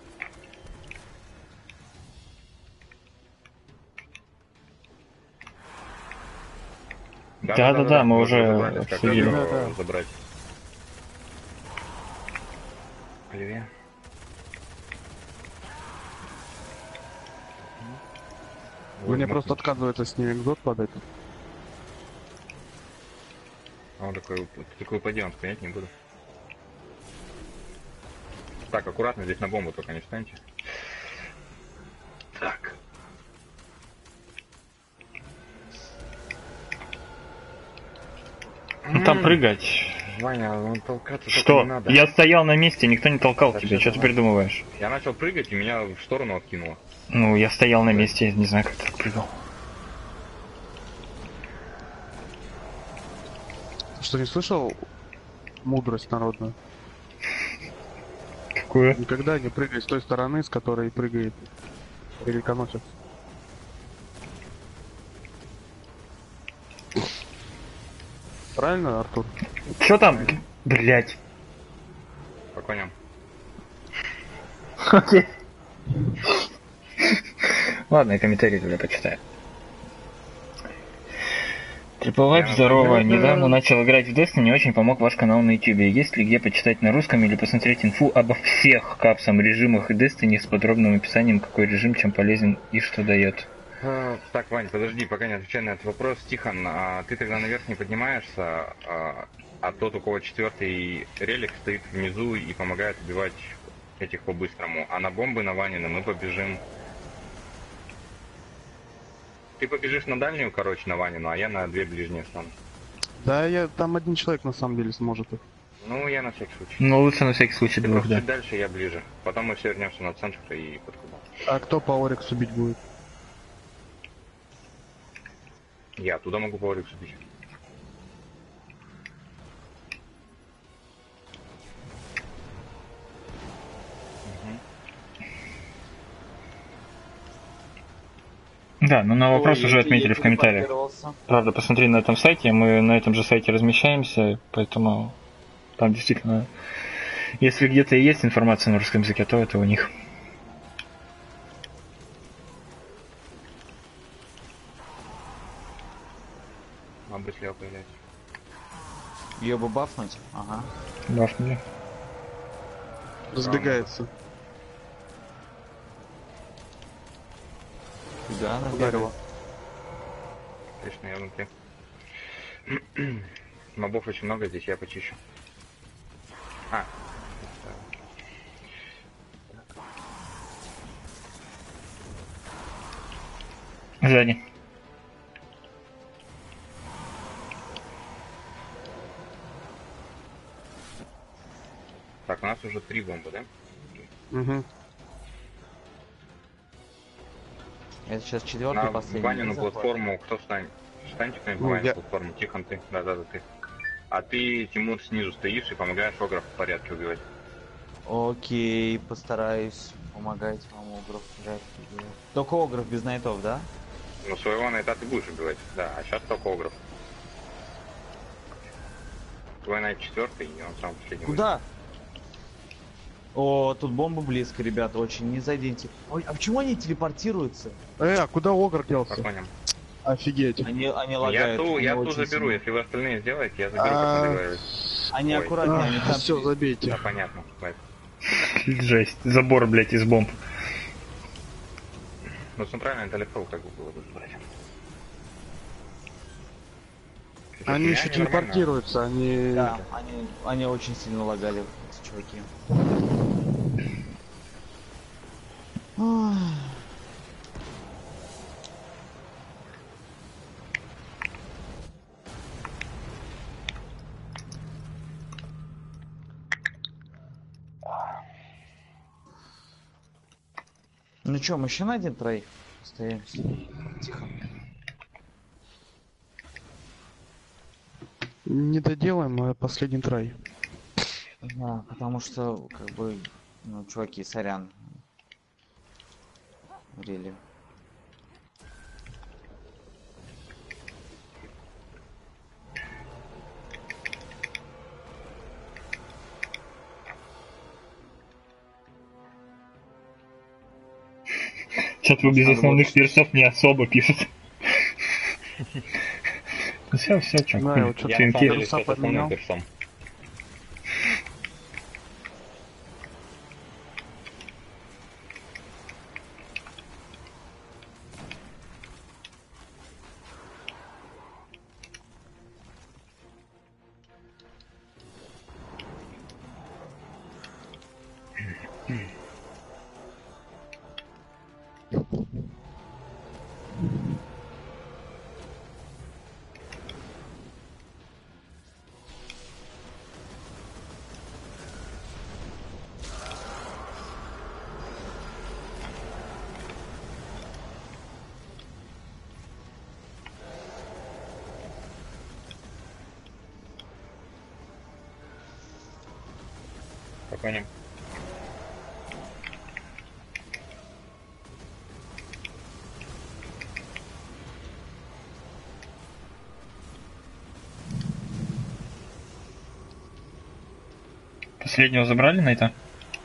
S3: Да-да-да, мы уже
S2: разобрались, как
S3: обсудили.
S2: его
S4: Да-да.
S2: забрать. Левее.
S4: Мне
S2: Вот,
S4: просто
S2: вот.
S4: отказывается с ним экзот падать.
S2: А он такой, такой упади, он понять не буду. Так, аккуратно, здесь на бомбу только не встаньте. Так.
S3: там
S2: М.
S3: прыгать?
S2: Ваня, ну толкаться только
S3: Что?
S2: не надо.
S3: Я стоял на месте, никто не толкал
S2: Да
S3: тебя,
S2: всё,
S3: что ты
S2: давай.
S3: придумываешь?
S2: Я начал прыгать, и меня в сторону откинуло.
S3: Ну, я стоял на
S2: Да.
S3: месте, не знаю, как ты прыгал.
S4: Что, не слышал мудрость народную?
S3: Какое?
S4: Никогда не прыгай с той стороны, с которой прыгает великоносец. Правильно, Артур?
S3: Что там? Блять.
S2: По коням.
S3: Окей. Ладно, я комментарии тогда почитаю. Триплвайп,
S2: Я
S3: здорово.
S2: например,
S3: Недавно начал играть в Destiny, не очень помог ваш канал на YouTube. Есть ли где почитать на русском или посмотреть инфу обо всех капсом режимах Destiny с подробным описанием, какой режим чем полезен и что дает?
S2: А, Так, Вань, подожди, пока не отвечай на этот вопрос. Тихон, а ты тогда наверх не поднимаешься, а, а тот, у кого четвертый релик, стоит внизу и помогает убивать этих по-быстрому. А на бомбы на Ванина мы побежим. Ты побежишь на дальнюю, короче, на Ванину, а я на две ближние стану.
S4: Да, я там один человек на самом деле сможет их.
S2: Ну, я на всякий случай.
S3: Ну, лучше на всякий случай
S2: Ты
S3: двух,
S2: просто
S3: да.
S2: чуть дальше, я ближе. Потом мы все вернемся на центр и под кубом.
S4: А кто по Ориксу бить будет?
S2: Я туда могу по Ориксу бить.
S3: Да, ну на вопрос
S1: Ой,
S3: уже
S1: я-
S3: отметили
S1: я
S3: в комментариях.
S1: телепортировался.
S3: Правда, посмотри на этом сайте, мы на этом же сайте размещаемся, поэтому там действительно, если где-то и есть информация на русском языке, то это у них.
S2: Мабы слева появляется.
S1: Ее бы бафнуть? Ага.
S3: Бафнули.
S4: Разбегается.
S1: Да, она
S4: Ударила.
S2: Отлично, я внутри. Мобов очень много здесь, я почищу. А.
S3: Сзади.
S2: Так, у нас уже три бомбы, да?
S4: Угу.
S1: Это сейчас четвертый,
S2: На
S1: последний.
S2: Ванину
S1: захват.
S2: платформу кто встанет? Встаньте кто-нибудь
S4: Ну,
S2: на Ванину
S4: я-
S2: платформу. Тихон, ты. Да-да-да, ты. А ты, Тимур, снизу стоишь и помогаешь Огров в порядке убивать.
S1: Окей, постараюсь помогать вам Огров. Только Огров без найтов, да?
S2: Ну, своего найта ты будешь убивать, да, а сейчас только Огров. Твой найт четвертый, и он сам последний.
S1: Куда? О, тут бомба близко, ребята, очень, не зайдите. Ой, а почему они телепортируются?
S4: Э, а куда Огр
S2: По
S4: делся?
S2: коням.
S4: Офигеть.
S1: Они, они
S2: Я
S1: лагают.
S2: ту,
S1: они
S2: я ту
S1: очень
S2: заберу,
S1: сильно-
S2: если вы остальные сделаете, я заберу, как мы
S4: А,
S2: договорились.
S1: Они
S2: Ой.
S1: аккуратнее, они там...
S4: все, забейте.
S2: Да, понятно. Лайк.
S3: Жесть. Забор, блядь, из бомб.
S2: Ну, центральный далеко как бы было бы брать. Сейчас
S4: Они
S2: у меня
S4: еще
S2: они нормально.
S4: телепортируются, они...
S1: Да, они, они очень сильно лагали, эти чуваки. Ой. Ну чё, мы еще на один троих остаемся. Тихо.
S4: Не доделаем, а последний трай.
S1: Да, потому что, как бы, ну, чуваки, сорян. Рели.
S3: Чат вы без
S1: Надо
S3: основных
S1: будет-
S3: персов не особо пишет. Ну все, все, чё,
S4: Да,
S3: хули.
S4: вот чё-то
S2: Я на самом
S3: Твинки.
S2: деле
S4: Перса
S2: сейчас
S4: поменял.
S2: основным персом. Понял.
S3: Последнего забрали на это?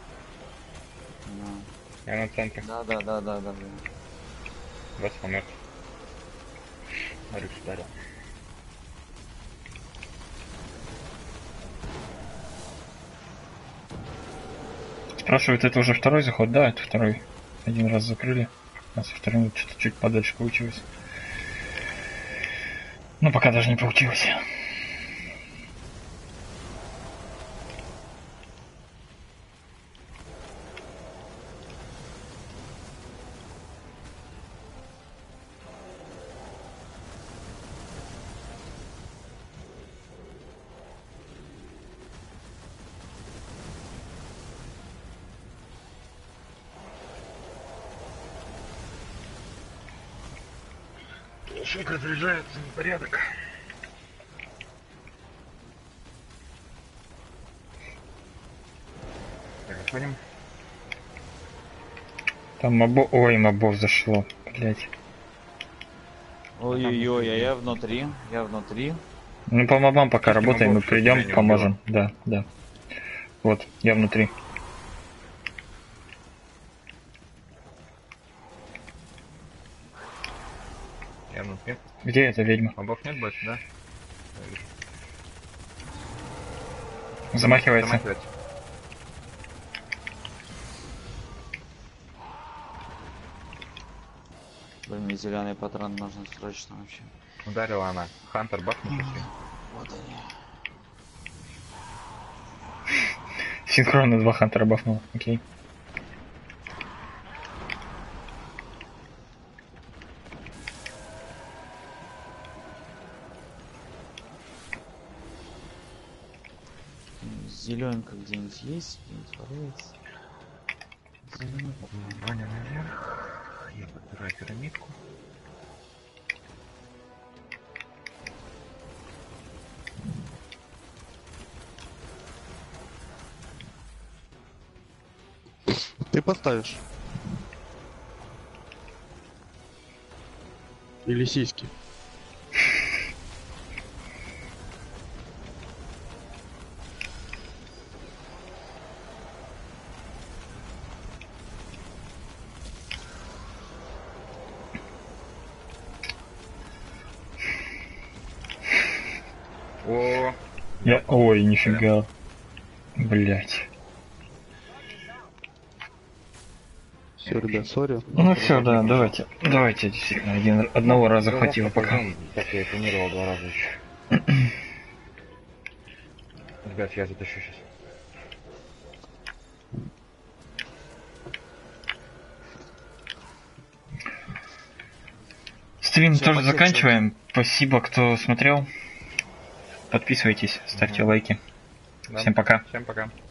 S1: Да.
S2: Я на центре.
S1: Да, да, да, да, да.
S2: Вас помер. Рюкс ударил.
S3: Спрашивают, это уже второй заход? Да, это второй. Один раз закрыли. А со вторым что-то чуть подальше получилось. Ну, пока даже не получилось.
S2: Шик разряжается, непорядок. Так, отходим.
S3: Там мобо... Ой, мобов зашло. Блять.
S1: Ой-ой-ой, а я внутри, я внутри.
S3: Ну, по мобам пока
S2: Если
S3: работаем, мы
S2: мобов, чтобы тебя
S3: придем,
S2: не
S3: поможем. Да, да. Вот, я внутри.
S2: Я внутри.
S3: Где эта ведьма?
S2: Мобов нет больше, да?
S3: Замахивается.
S2: Замахивается.
S1: Блин, мне зеленый патрон нужен срочно вообще.
S2: Ударила она. Хантер бахнул.
S1: Вот они.
S3: Синхронно два хантера бафнул. Окей.
S1: Зеленка где-нибудь есть? Где-нибудь валяется? Зеленый патрон.
S2: Ваня наверх. Я подбираю пирамидку.
S4: Ты поставишь? Или сиськи?
S2: О,
S3: Я... Ой, нифига. Блять.
S4: Все, ребят, сори.
S3: Ну все, да, давайте. Давайте, действительно, один, одного раза хватило пока.
S2: Так я планировал два раза еще. Ребят, я затащу сейчас.
S3: Стрим
S1: Всё,
S3: тоже
S1: пакет
S3: заканчиваем. Спасибо, кто смотрел. Подписывайтесь, ставьте лайки.
S2: Да.
S3: Всем пока.
S2: Всем пока.